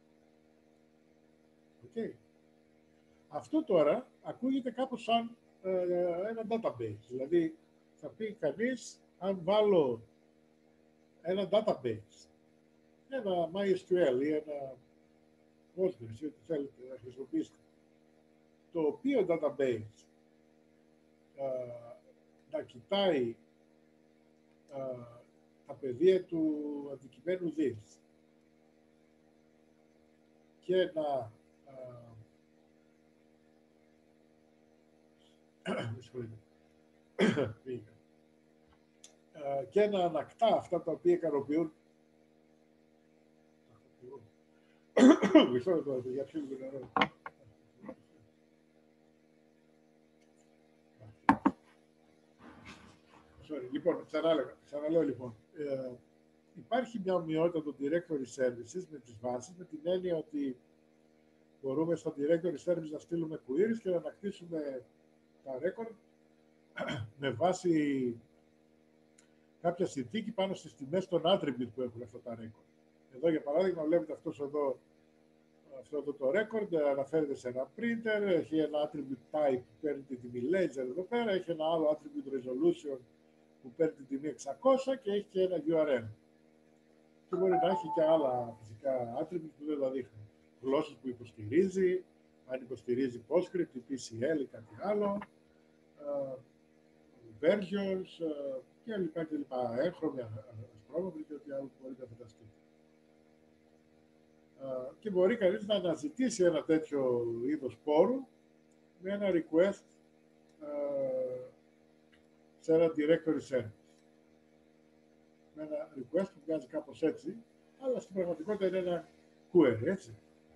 Okay. Αυτό τώρα ακούγεται κάπως σαν ε, ένα database. Δηλαδή, θα πει κανείς, αν βάλω ένα database, ένα MySQL ή ένα Postgres ή ό,τι θέλετε να χρησιμοποιήσετε, το οποίο database ε, να κοιτάει ε, τα πεδία του αντικειμένου this και να και να ανακτά αυτά τα οποία ικανοποιούν. Μισό λεπτό, για πιο λίγο νερό. Λοιπόν, ξαναλέω, ξαναλέω λοιπόν. υπάρχει μια ομοιότητα των directory services με τις βάσεις, με την έννοια ότι μπορούμε στο directory service να στείλουμε queries και να ανακτήσουμε τα record με βάση κάποια συνθήκη πάνω στις τιμές των attribute που έχουν αυτά τα record. Εδώ, για παράδειγμα, βλέπετε αυτός εδώ, αυτό εδώ το record αναφέρεται σε ένα printer, έχει ένα attribute type που παίρνει την τιμή ledger εδώ πέρα, έχει ένα άλλο attribute resolution που παίρνει την τιμή εξακόσια και έχει και ένα γιου αρ ελ. Και μπορεί να έχει και άλλα φυσικά attribute που δεν τα δείχνουν. Γλώσσες που υποστηρίζει, αν υποστηρίζει PostScript, πι σι ελ ή κάτι άλλο, uh, versions uh, και λοιπά και λοιπά, έγχρωμια, ασπρόμαυρη και ό,τι άλλο μπορείτε να φανταστείτε. Uh, και μπορεί κανείς να αναζητήσει ένα τέτοιο είδος πόρου με ένα request uh, σε ένα directory service. Με ένα request που βγάζει κάπως έτσι, αλλά στην πραγματικότητα είναι ένα query, έτσι.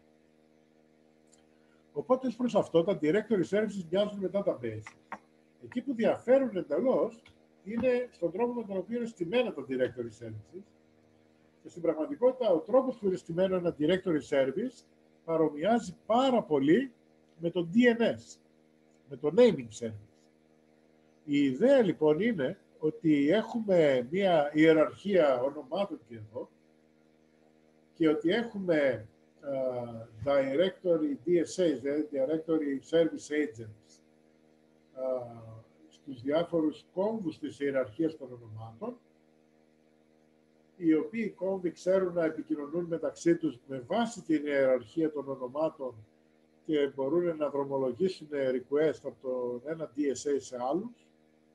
Οπότε, προς αυτό, τα directory services μοιάζουν με databases. Εκεί που διαφέρουν εντελώς είναι στον τρόπο με τον οποίο είναι στημένα τα directory services. Και στην πραγματικότητα, ο τρόπος που είναι στημένο ένα directory service παρομοιάζει πάρα πολύ με το ντι εν ες, με το naming service. Η ιδέα λοιπόν είναι ότι έχουμε μία ιεραρχία ονομάτων και εδώ και ότι έχουμε uh, directory ντι ες έις, δηλαδή directory service agents, uh, στους διάφορους κόμβους της ιεραρχίας των ονομάτων, οι οποίοι κόμβοι ξέρουν να επικοινωνούν μεταξύ τους με βάση την ιεραρχία των ονομάτων και μπορούν να δρομολογήσουν request από τον ένα ντι ες έι σε άλλους.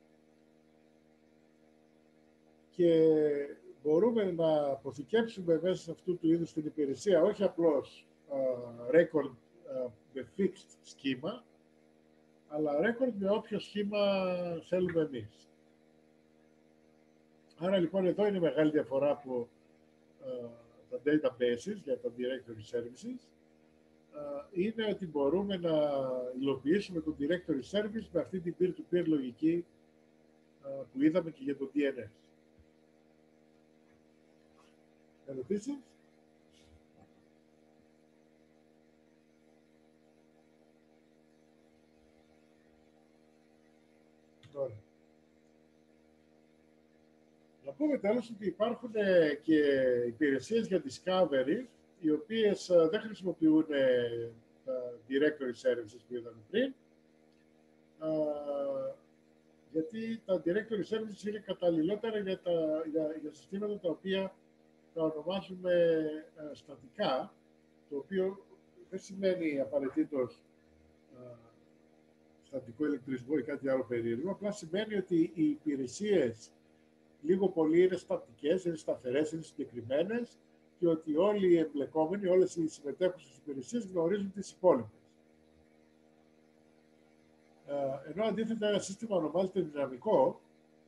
Και μπορούμε να αποθηκεύσουμε μέσα σε αυτού του είδους την υπηρεσία όχι απλώς uh, record uh, με fixed σχήμα, αλλά record με όποιο σχήμα θέλουμε εμείς. Άρα λοιπόν εδώ είναι η μεγάλη διαφορά από uh, τα databases για τα directory services. Uh, είναι ότι μπορούμε να υλοποιήσουμε το directory service με αυτή την peer-to-peer λογική uh, που είδαμε και για το ντι εν ες. Ερωτήσεις? Ωραία. Να πούμε τέλος ότι υπάρχουν και υπηρεσίες για discovery, οι οποίες δεν χρησιμοποιούν τα directory services που είδαμε πριν, γιατί τα directory services είναι καταλληλότερα για, τα, για, για συστήματα τα οποία τα ονομάζουμε uh, στατικά, το οποίο δεν σημαίνει απαραίτητος uh, στατικό ηλεκτρισμό ή κάτι άλλο περίεργο, απλά σημαίνει ότι οι υπηρεσίες λίγο πολύ είναι στατικές, είναι σταθερές, είναι συγκεκριμένες και ότι όλοι οι εμπλεκόμενοι, όλες οι συμμετέχουσες υπηρεσίες γνωρίζουν τις υπόλοιπες. Uh, ενώ αντίθετα ένα σύστημα ονομάζεται δυναμικό,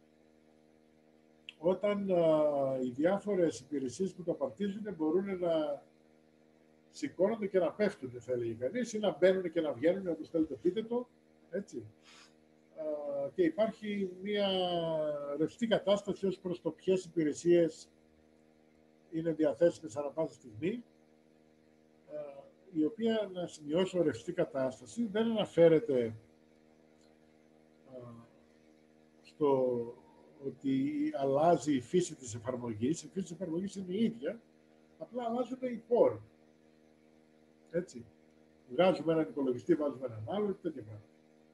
όταν uh, οι διάφορες υπηρεσίες που το απαρτίζουν μπορούν να σηκώνονται και να πέφτουν, θα έλεγε κανείς, ή να μπαίνουν και να βγαίνουν, όπως θέλετε πείτε το, έτσι. Uh, και υπάρχει μια ρευστή κατάσταση ως προς το ποιες υπηρεσίες είναι διαθέσιμες ανά πάσα στιγμή, uh, η οποία, να σημειώσω, ρευστή κατάσταση δεν αναφέρεται uh, στο ότι αλλάζει η φύση της εφαρμογής. Η φύση της εφαρμογής είναι η ίδια, απλά αλλάζουν οι πόροι. Έτσι. Βγάζουμε έναν υπολογιστή, βάζουμε έναν άλλο και τέτοια πράγματα.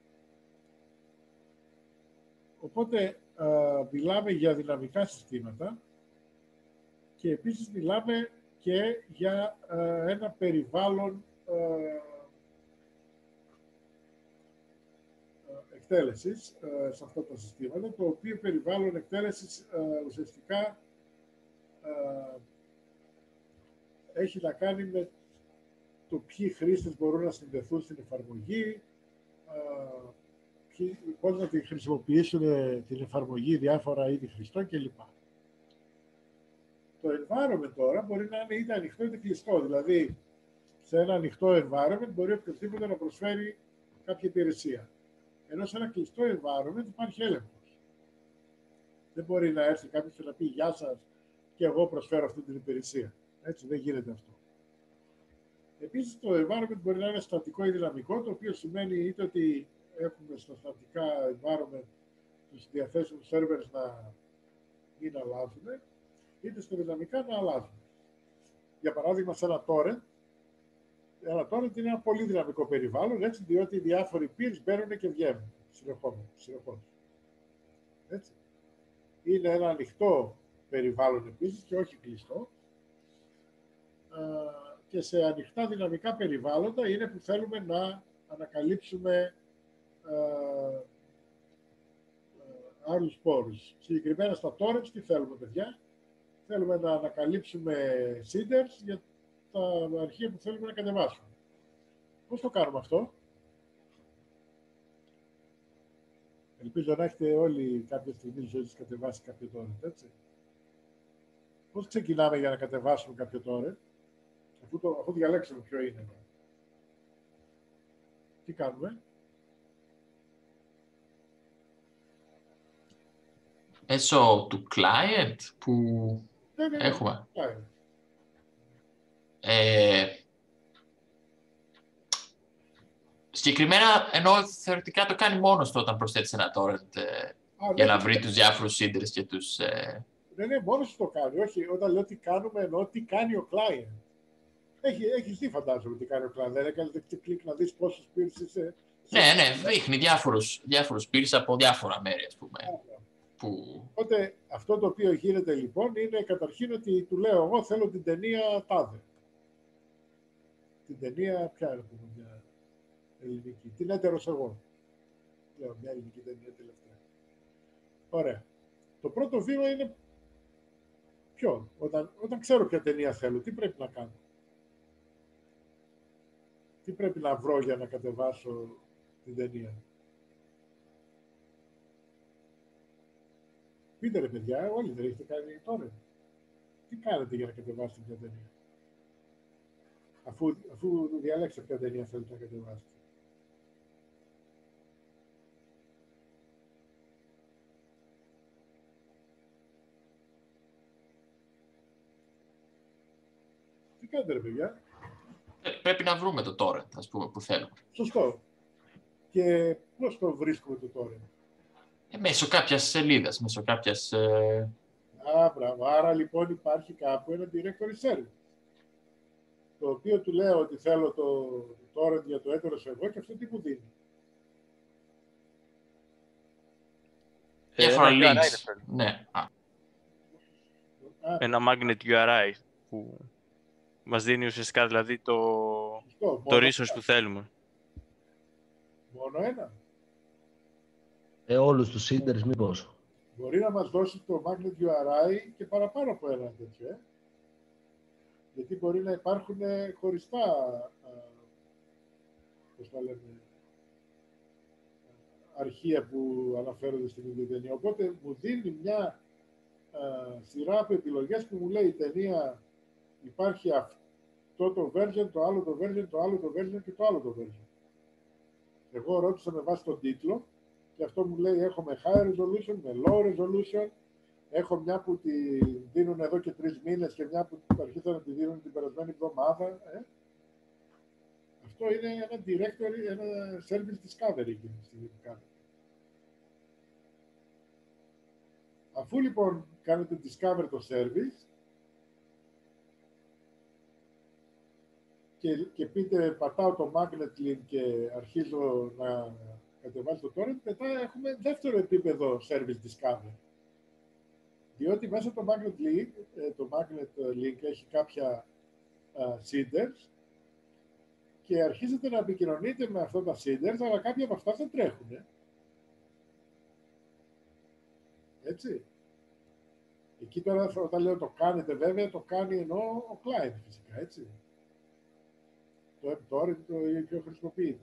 Οπότε, α, μιλάμε για δυναμικά συστήματα και επίσης μιλάμε και για α, ένα περιβάλλον α, εκτέλεσης uh, σε αυτά τα συστήματα, το οποίο περιβάλλον εκτέλεσης uh, ουσιαστικά uh, έχει να κάνει με το ποιοι χρήστες μπορούν να συνδεθούν στην εφαρμογή, uh, ποιοι, πώς να τη χρησιμοποιήσουν την εφαρμογή διάφορα είδη χρηστών κλπ. Το environment τώρα μπορεί να είναι είτε ανοιχτό είτε κλειστό, δηλαδή σε ένα ανοιχτό environment μπορεί οποιοδήποτε να προσφέρει κάποια υπηρεσία. Ενώ σε ένα κλειστό environment υπάρχει έλεγχος. Δεν μπορεί να έρθει κάποιος και να πει «Γεια σας, και εγώ προσφέρω αυτή την υπηρεσία. Έτσι, δεν γίνεται αυτό. Επίσης, το environment μπορεί να είναι στατικό ή δυναμικό, το οποίο σημαίνει είτε ότι έχουμε στα στατικά environment τους διαθέσιμους servers να μην αλλάζουν, είτε στα δυναμικά να αλλάζουν. Για παράδειγμα, σε ένα torrent, ένα torrent είναι ένα πολύ δυναμικό περιβάλλον, έτσι, διότι οι διάφοροι peers μπαίνουν και βγαίνουν συνεχώς. Έτσι. Είναι ένα ανοιχτό περιβάλλον επίσης και όχι κλειστό. Και σε ανοιχτά δυναμικά περιβάλλοντα είναι που θέλουμε να ανακαλύψουμε ε, άλλους πόρους. Συγκεκριμένα στα torrents τι θέλουμε, παιδιά? Θέλουμε να ανακαλύψουμε seeders για τα αρχεία που θέλουμε να κατεβάσουμε. Πώς το κάνουμε αυτό? Ελπίζω να έχετε όλοι κάποια στιγμή της ζωής κατεβάσει κάποιο torrent, έτσι. Πώς ξεκινάμε για να κατεβάσουμε κάποιο torrent, αφού, το, αφού διαλέξουμε ποιο είναι? Τι κάνουμε?
Μέσω του client που
ναι, ναι, ναι,
έχουμε.
Client.
Ε, συγκεκριμένα, ενώ θεωρητικά το κάνει μόνος του όταν προσθέτεις ένα torrent ε,
Α,
για
ναι,
να
ναι,
βρει
ναι.
τους διάφορους seeders και τους... Ε...
Ναι, ναι, μόνος του το κάνει. Όχι, όταν λέω τι κάνουμε, εννοώ τι κάνει ο client. Έχει, έχεις δει, φαντάζομαι, τι κάνει ο client. Δεν έκανες κλικ να δεις πόσους peers είσαι.
Ναι, ναι, δείχνει διάφορους, διάφορους peers από διάφορα μέρη, ας πούμε.
Άρα.
Που...
Οπότε, αυτό το οποίο γίνεται λοιπόν είναι καταρχήν ότι του λέω εγώ θέλω την ταινία τάδε. Την ταινία, ποια είναι πούμε, μια ελληνική, την έτερος εγώ. Λέω μια ελληνική ταινία τελευταία. Ωραία. Το πρώτο βήμα είναι ποιο? Όταν, όταν ξέρω ποια ταινία θέλω, τι πρέπει να κάνω? Τι πρέπει να βρω για να κατεβάσω την ταινία? Πείτε ρε παιδιά, όλοι δεν έχετε κάνει τώρα. Τι κάνετε για να κατεβάσετε μια ταινία? Αφού, αφού διαλέξετε ποια ταινία θέλετε να κατεβάσετε. Τι κάνετε ρε παιδιά?
Ε, πρέπει να βρούμε το torrent, ας πούμε, που θέλουμε.
Σωστό. Και πώς το βρίσκουμε το torrent?
Ε, μέσω κάποιας σελίδας, μέσω κάποιας... Ε...
Α, μπράβο. Άρα λοιπόν υπάρχει κάπου ένα directory service, το οποίο του λέω ότι θέλω το torrent για το έτερος εγώ και αυτό τι μου δίνει?
Διάφορα
ένα
links. Ναι. Α.
Α,
Ένα magnet γιου αρ άι που μας δίνει ουσιαστικά δηλαδή το,
σωστό.
το
Μόνο
resource
ένα.
που θέλουμε.
Μόνο ένα.
Ε, όλους τους seeders μήπως?
Μπορεί να μας δώσει το magnet γιου αρ άι και παραπάνω από ένα τέτοιο, ε. Γιατί μπορεί να υπάρχουν χωριστά, α, πώς τα λέμε, αρχεία που αναφέρονται στην ίδια ταινία. Οπότε μου δίνει μια α, σειρά από επιλογές που μου λέει η ταινία υπάρχει αυτό το version, το άλλο το version, το άλλο το version και το άλλο το version. Εγώ ρώτησα με βάση τον τίτλο και αυτό μου λέει έχω με high resolution, με low resolution, έχω μια που τη δίνουν εδώ και τρεις μήνες και μια που αρχίσαν να τη δίνουν την περασμένη εβδομάδα. Ε. Αυτό είναι ένα directory, ένα service discovery εκείνη τη στιγμή που κάνετε. Αφού λοιπόν κάνετε discover το service και, και πείτε πατάω το magnet link και αρχίζω να κατεβάζω το torrent, μετά έχουμε δεύτερο επίπεδο service discover. Διότι μέσα το magnet link, το magnet link έχει κάποια uh, seeders και αρχίζετε να επικοινωνείτε με αυτά τα seeders, αλλά κάποια από αυτά δεν τρέχουν. Ε. Έτσι. Εκεί τώρα όταν λέω το κάνετε βέβαια, το κάνει ενώ ο client φυσικά, έτσι. Το torrent το οποίο χρησιμοποιείται.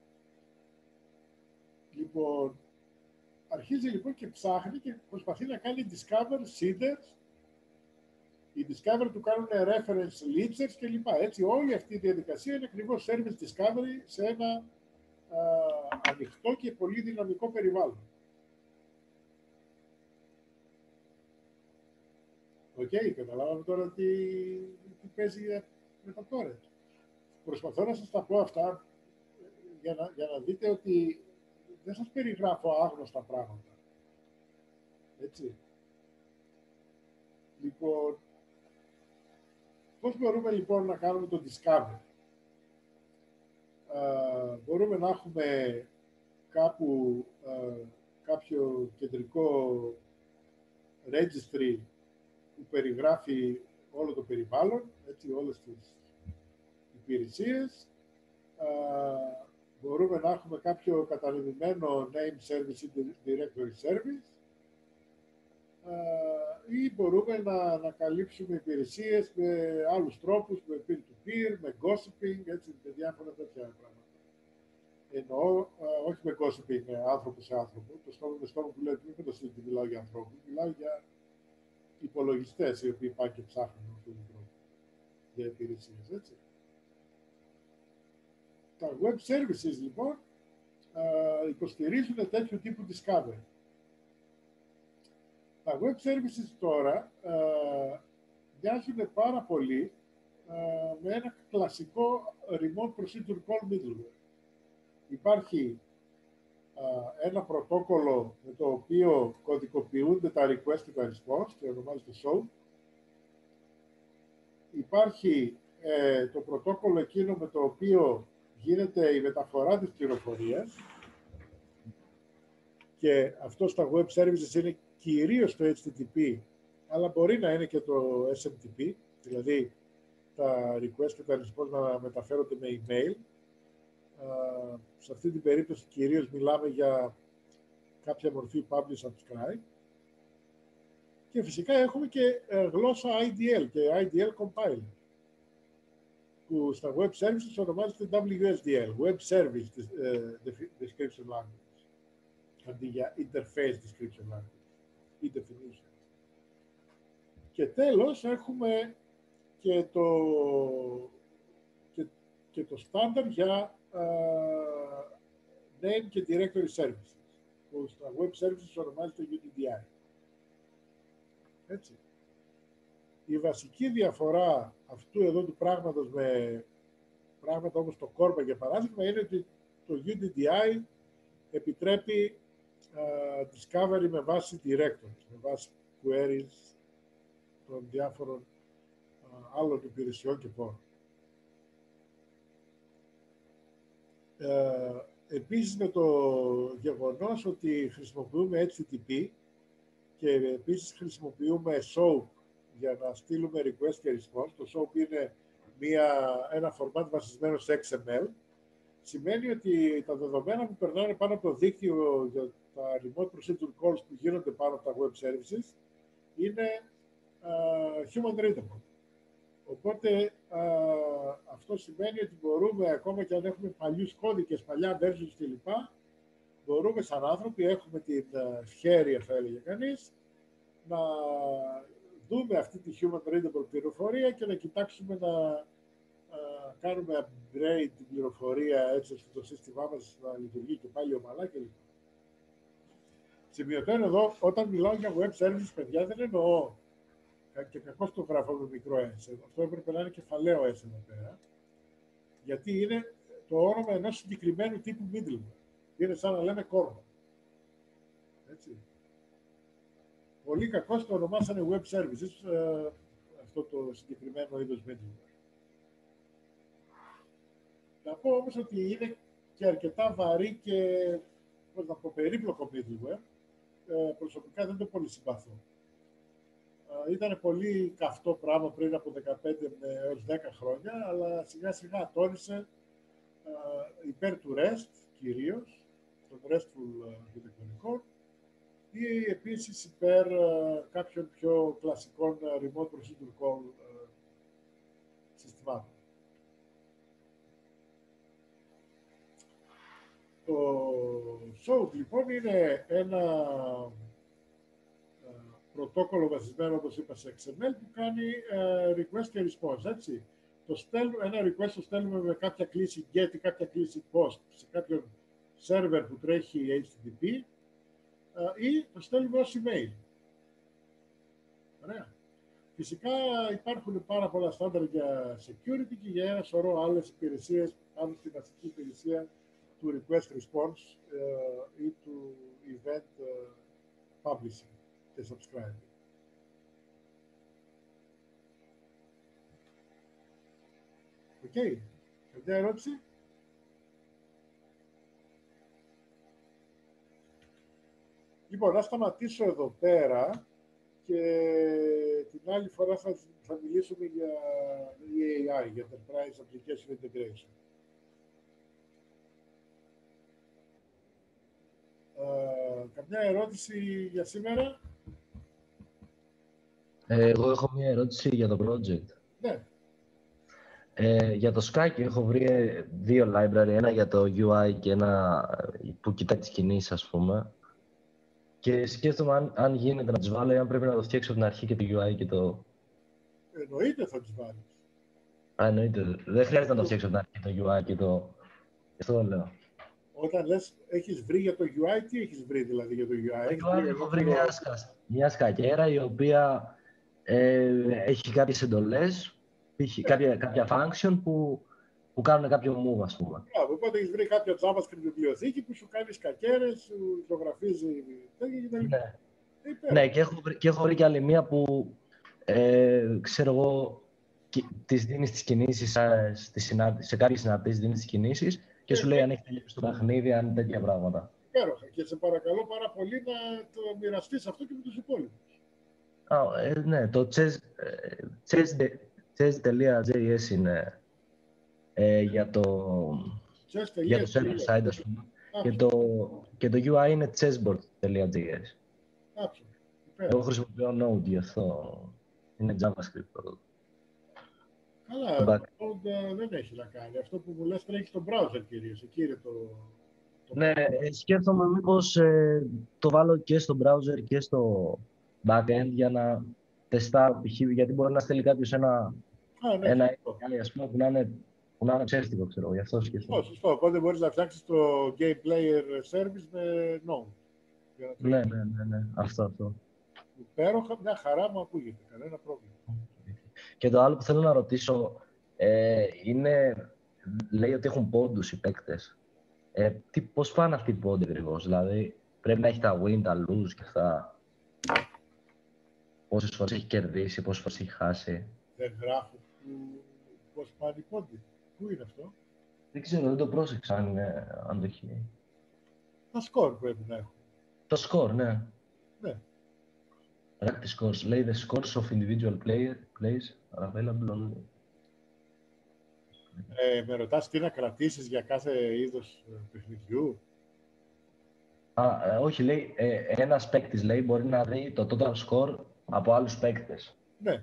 Λοιπόν, αρχίζει λοιπόν και ψάχνει και προσπαθεί να κάνει discover seeders. Οι discover του κάνουν reference leechers κλπ. Έτσι, όλη αυτή η διαδικασία είναι ακριβώς service discovery σε ένα α, ανοιχτό και πολύ δυναμικό περιβάλλον. Οκ, okay, καταλάβαμε τώρα τι, τι παίζει με τα torrent. Προσπαθώ να σας τα πω αυτά για να, για να δείτε ότι δεν σας περιγράφω άγνωστα πράγματα. Έτσι. Λοιπόν, πώς μπορούμε λοιπόν να κάνουμε το discover. Uh, μπορούμε να έχουμε κάπου uh, κάποιο κεντρικό registry που περιγράφει όλο το περιβάλλον, έτσι, όλες τις υπηρεσίες. Uh, μπορούμε να έχουμε κάποιο κατανεμημένο name service ή directory service uh, ή μπορούμε να ανακαλύψουμε υπηρεσίες με άλλους τρόπους, με peer-to-peer, με gossiping, έτσι, με διάφορα τέτοια πράγματα. Εννοώ, uh, όχι με gossiping, με άνθρωπο σε άνθρωπο, το στόμα με στόμα που λέω, μην το στείλει, μιλάω για ανθρώπους, μιλάω για υπολογιστές οι οποίοι πάνε και ψάχνουν αυτόν τον τρόπο για υπηρεσίες, έτσι. Τα web services, λοιπόν, uh, υποστηρίζουν τέτοιου τύπου discovery. Τα web services τώρα uh, μοιάζουν πάρα πολύ uh, με ένα κλασικό remote procedure call middleware. Υπάρχει uh, ένα πρωτόκολλο με το οποίο κωδικοποιούνται τα request και τα response και ονομάζεται SOAP. Υπάρχει ε, το πρωτόκολλο εκείνο με το οποίο γίνεται η μεταφορά της πληροφορίας και αυτό στα web services είναι κυρίως το έιτς τι τι πι, αλλά μπορεί να είναι και το ες εμ τι πι, δηλαδή τα request και τα response να μεταφέρονται με email. Uh, σε αυτή την περίπτωση κυρίως μιλάμε για κάποια μορφή publish subscribe και φυσικά έχουμε και uh, γλώσσα άι ντι ελ και άι ντι ελ compiler που στα web services ονομάζεται ντάμπλιου ες ντι ελ, Web Service uh, Description Language, αντί για Interface Description Language ή Definition. Και τέλος έχουμε και το, και, και το standard για Uh, name και directory services, που στα web services ονομάζεται γιου ντι ντι άι. Έτσι. Η βασική διαφορά αυτού εδώ του πράγματος με πράγματα όπως το Corba για παράδειγμα είναι ότι το γιου ντι ντι άι επιτρέπει uh, discovery με βάση directories, με βάση queries των διάφορων uh, άλλων υπηρεσιών και πόρων. Uh, επίσης με το γεγονός ότι χρησιμοποιούμε έιτς τι τι πι και επίσης χρησιμοποιούμε SOAP για να στείλουμε request και response. Το SOAP είναι μια, ένα format βασισμένο σε εξ εμ ελ. Σημαίνει ότι τα δεδομένα που περνάνε πάνω από το δίκτυο για τα remote procedure calls που γίνονται πάνω από τα web services είναι uh, human readable. Οπότε α, αυτό σημαίνει ότι μπορούμε, ακόμα και αν έχουμε παλιούς κώδικες, παλιά versions κλπ, μπορούμε σαν άνθρωποι, έχουμε την ευχέρεια, θα έλεγε κανείς, να δούμε αυτή τη human readable πληροφορία και να κοιτάξουμε να α, κάνουμε upgrade την πληροφορία έτσι ώστε το σύστημά μας να λειτουργεί και πάλι ομαλά κλπ. Σημειωτέων εδώ, όταν μιλάω για web services, παιδιά, δεν εννοώ και κακώς το γράφω με μικρό S. Αυτό έπρεπε να είναι κεφαλαίο S εδώ πέρα. Γιατί είναι το όνομα ενός συγκεκριμένου τύπου middleware. Είναι σαν να λέμε Corba. Έτσι. Πολύ κακώς το ονομάσανε web services ε, αυτό το συγκεκριμένο είδος middleware. Να πω όμως ότι είναι και αρκετά βαρύ και πώς να πω, περίπλοκο middleware. Ε, προσωπικά δεν το πολύ συμπαθώ. Ήταν πολύ καυτό πράγμα πριν από δεκαπέντε έως δέκα χρόνια, αλλά σιγά σιγά τόνισε uh, υπέρ του REST κυρίως, των RESTful αρχιτεκτονικών, ή επίσης υπέρ uh, κάποιων πιο κλασικών uh, remote procedure call uh, συστημάτων. Το SOAP λοιπόν είναι ένα πρωτόκολλο βασισμένο, όπως είπα, σε εξ εμ ελ που κάνει uh, request και response, έτσι. Το στέλνουμε, ένα request το στέλνουμε με κάποια κλίση get ή κάποια κλίση post σε κάποιον server που τρέχει έιτς τι τι πι uh, ή το στέλνουμε ως email. Ωραία. Φυσικά υπάρχουν πάρα πολλά στάνταρ για security και για ένα σωρό άλλες υπηρεσίες πάνω στην βασική υπηρεσία του request response ε, ή του event ε, publishing και subscribing. Οκ. Okay. Κάποια ερώτηση? Λοιπόν, να σταματήσω εδώ πέρα και την άλλη φορά θα, θα μιλήσουμε για ι έι άι, για Enterprise Application Integration. Uh, καμιά ερώτηση για σήμερα?
Ε, εγώ έχω μια ερώτηση για το project.
Ναι.
Ε, για το Skype έχω βρει δύο library, ένα για το γιου άι και ένα που κοιτάει τις κινήσεις, ας πούμε. Και σκέφτομαι αν, αν γίνεται να τις βάλω ή αν πρέπει να το φτιάξω από την αρχή και το γιου άι και το...
Εννοείται θα τις βάλεις.
Α, εννοείται. Δεν χρειάζεται να το φτιάξω από την αρχή το γιου άι και το... Αυτό το λέω.
Όταν λες έχεις βρει για το γιου άι, τι έχεις βρει δηλαδή για το γιου άι?
Εγώ έχω βρει μια, σκα... μια σκακέρα η οποία ε, έχει κάποιες εντολές, έχει κάποια, κάποια function που, που κάνουν κάποιο move, ας πούμε.
Yeah, οπότε έχεις βρει κάποια JavaScript βιβλιοθήκη που σου κάνει σκακέρες, σου ζωγραφίζει τέτοια κτλ.
Ναι, ναι και, έχω βρει, και έχω βρει και άλλη μία που, ε, ξέρω εγώ, τις δίνεις τις κινήσεις σε, σε κάποιες συναρτήσεις, δίνεις τις κινήσεις και σου λέει αν έχει τελειώσει το παιχνίδι, αν τέτοια πράγματα.
Υπέροχα. Και σε παρακαλώ πάρα πολύ να το μοιραστείς αυτό και με τους υπόλοιπους.
Oh, ε, ναι, το chess.js είναι ε, για το, για το server side, ας πούμε. Και το, και το γιου άι είναι chessboard.js. Εγώ χρησιμοποιώ Node γι' αυτό. Είναι JavaScript.
Καλά, το Node δεν έχει να κάνει. Αυτό που μου λες τρέχει στο browser κυρίως. Εκεί είναι το... το
ναι, σκέφτομαι μήπως ε, το βάλω και στο browser και στο backend για να τεστάρω π.χ. γιατί μπορεί να στέλνει κάποιος ένα
Α, ναι,
ένα ας πούμε, που να είναι, που να είναι ψεύτικο, ξέρω, γι' αυτό σκέφτομαι.
Σωστό, σωστό. Οπότε μπορείς να φτιάξεις το Game Player Service με Node.
Ναι, ναι, ναι, ναι, αυτό, αυτό.
Υπέροχα, μια χαρά μου ακούγεται, κανένα πρόβλημα.
Και το άλλο που θέλω να ρωτήσω ε, είναι, λέει ότι έχουν πόντους οι παίκτες. Ε, τι, πώς πάνε αυτοί οι πόντοι ακριβώς, δηλαδή πρέπει να έχει τα win, τα lose και αυτά. Πόσες φορές έχει κερδίσει, πόσες φορές έχει χάσει.
Δεν γράφω που, πώς πάνε οι πόντοι. Πού είναι αυτό?
Δεν ξέρω, δεν το πρόσεξα αν, είναι, αν το έχει.
Τα σκορ πρέπει να έχουν.
Το score, ναι.
Ναι.
Practice scores. Λέει the scores of individual player, plays are available only.
Ε, με ρωτάς τι να κρατήσεις για κάθε είδος παιχνιδιού.
Α, ε, όχι, λέει, ε, ένας παίκτης λέει μπορεί να δει το total score από άλλους παίκτες.
Ναι.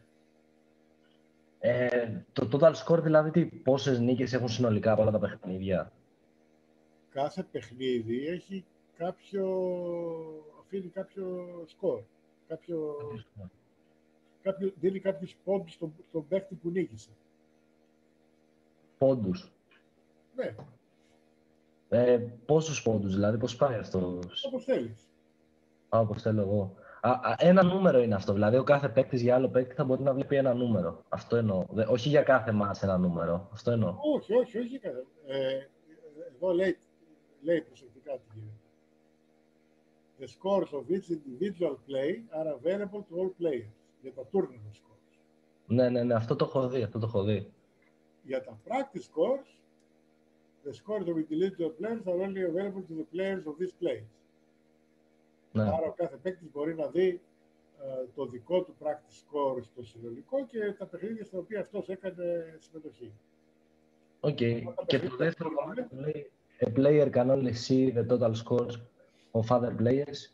Ε, το total score δηλαδή τι, πόσες νίκες έχουν συνολικά από όλα τα παιχνίδια.
Κάθε παιχνίδι έχει κάποιο, αφήνει κάποιο σκορ. Κάποιο, κάποιο, δίνει κάποιους πόντους στον, στον παίκτη που νίκησε.
Πόντους.
Ναι.
Ε, πόσους πόντους, δηλαδή, πώς πάει αυτό.
Όπως θέλεις.
Α, όπως θέλω εγώ. Α, α, ένα νούμερο είναι αυτό, δηλαδή ο κάθε παίκτης για άλλο παίκτη θα μπορεί να βλέπει ένα νούμερο. Αυτό εννοώ. Δε, όχι για κάθε μάτς ένα νούμερο. Αυτό εννοώ.
Όχι, όχι, όχι. Ε, εδώ λέει, λέει προσεκτικά τι γίνεται. The scores of each individual play are available to all players. Για τα tournament scores.
Ναι, ναι, ναι, αυτό το έχω δει, αυτό το έχω δει.
Για τα practice scores, the scores of individual players are only available to the players of these plays. Ναι. Άρα ο κάθε παίκτης μπορεί να δει uh, το δικό του practice score στο συνολικό και τα παιχνίδια στα οποία αυτός έκανε συμμετοχή.
Οκ. Okay. Και το δεύτερο κομμάτι που λέει a player can only see the total scores of other players.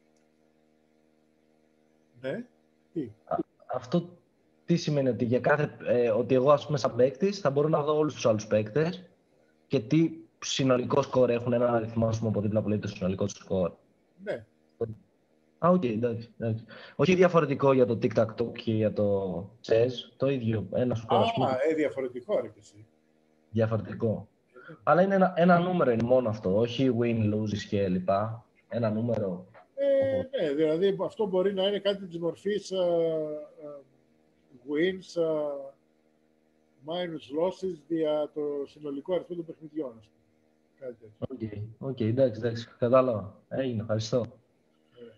Ναι. Τι.
Α, αυτό τι σημαίνει, ότι, για κάθε, ε, ότι εγώ ας πούμε σαν παίκτης θα μπορώ να δω όλους τους άλλους παίκτες και τι συνολικό σκορ έχουν, έναν αριθμό ας πούμε, από δίπλα που λέει το συνολικό του σκορ.
Ναι.
Α, οκ, okay, εντάξει, εντάξει. Όχι διαφορετικό για το tic-tac-toe και για το chess, το ίδιο, ένα σκορ.
Α, ε, διαφορετικό ρε και εσύ.
Διαφορετικό. Αλλά είναι ένα, ένα νούμερο είναι μόνο αυτό, όχι win, loses και λοιπά. Ένα νούμερο.
Ε, ναι, δηλαδή αυτό μπορεί να είναι κάτι της μορφής uh, uh, wins uh, minus losses δια το συνολικό αριθμό των παιχνιδιών. Οκ,
okay, okay, εντάξει, εντάξει, κατάλαβα. Έγινε, ευχαριστώ.
Ε,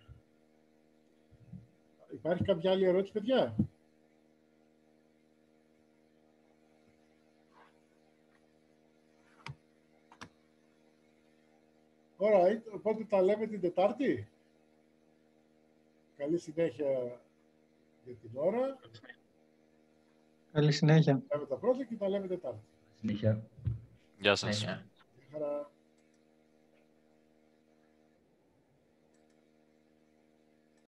υπάρχει κάποια άλλη ερώτηση, παιδιά? Ωραία, οπότε τα λέμε την Τετάρτη. Καλή συνέχεια για την ώρα.
Καλή συνέχεια.
Τα λέμε τα πρώτα και τα λέμε Τετάρτη.
Συνέχεια.
Γεια σας.
Ναι, ναι.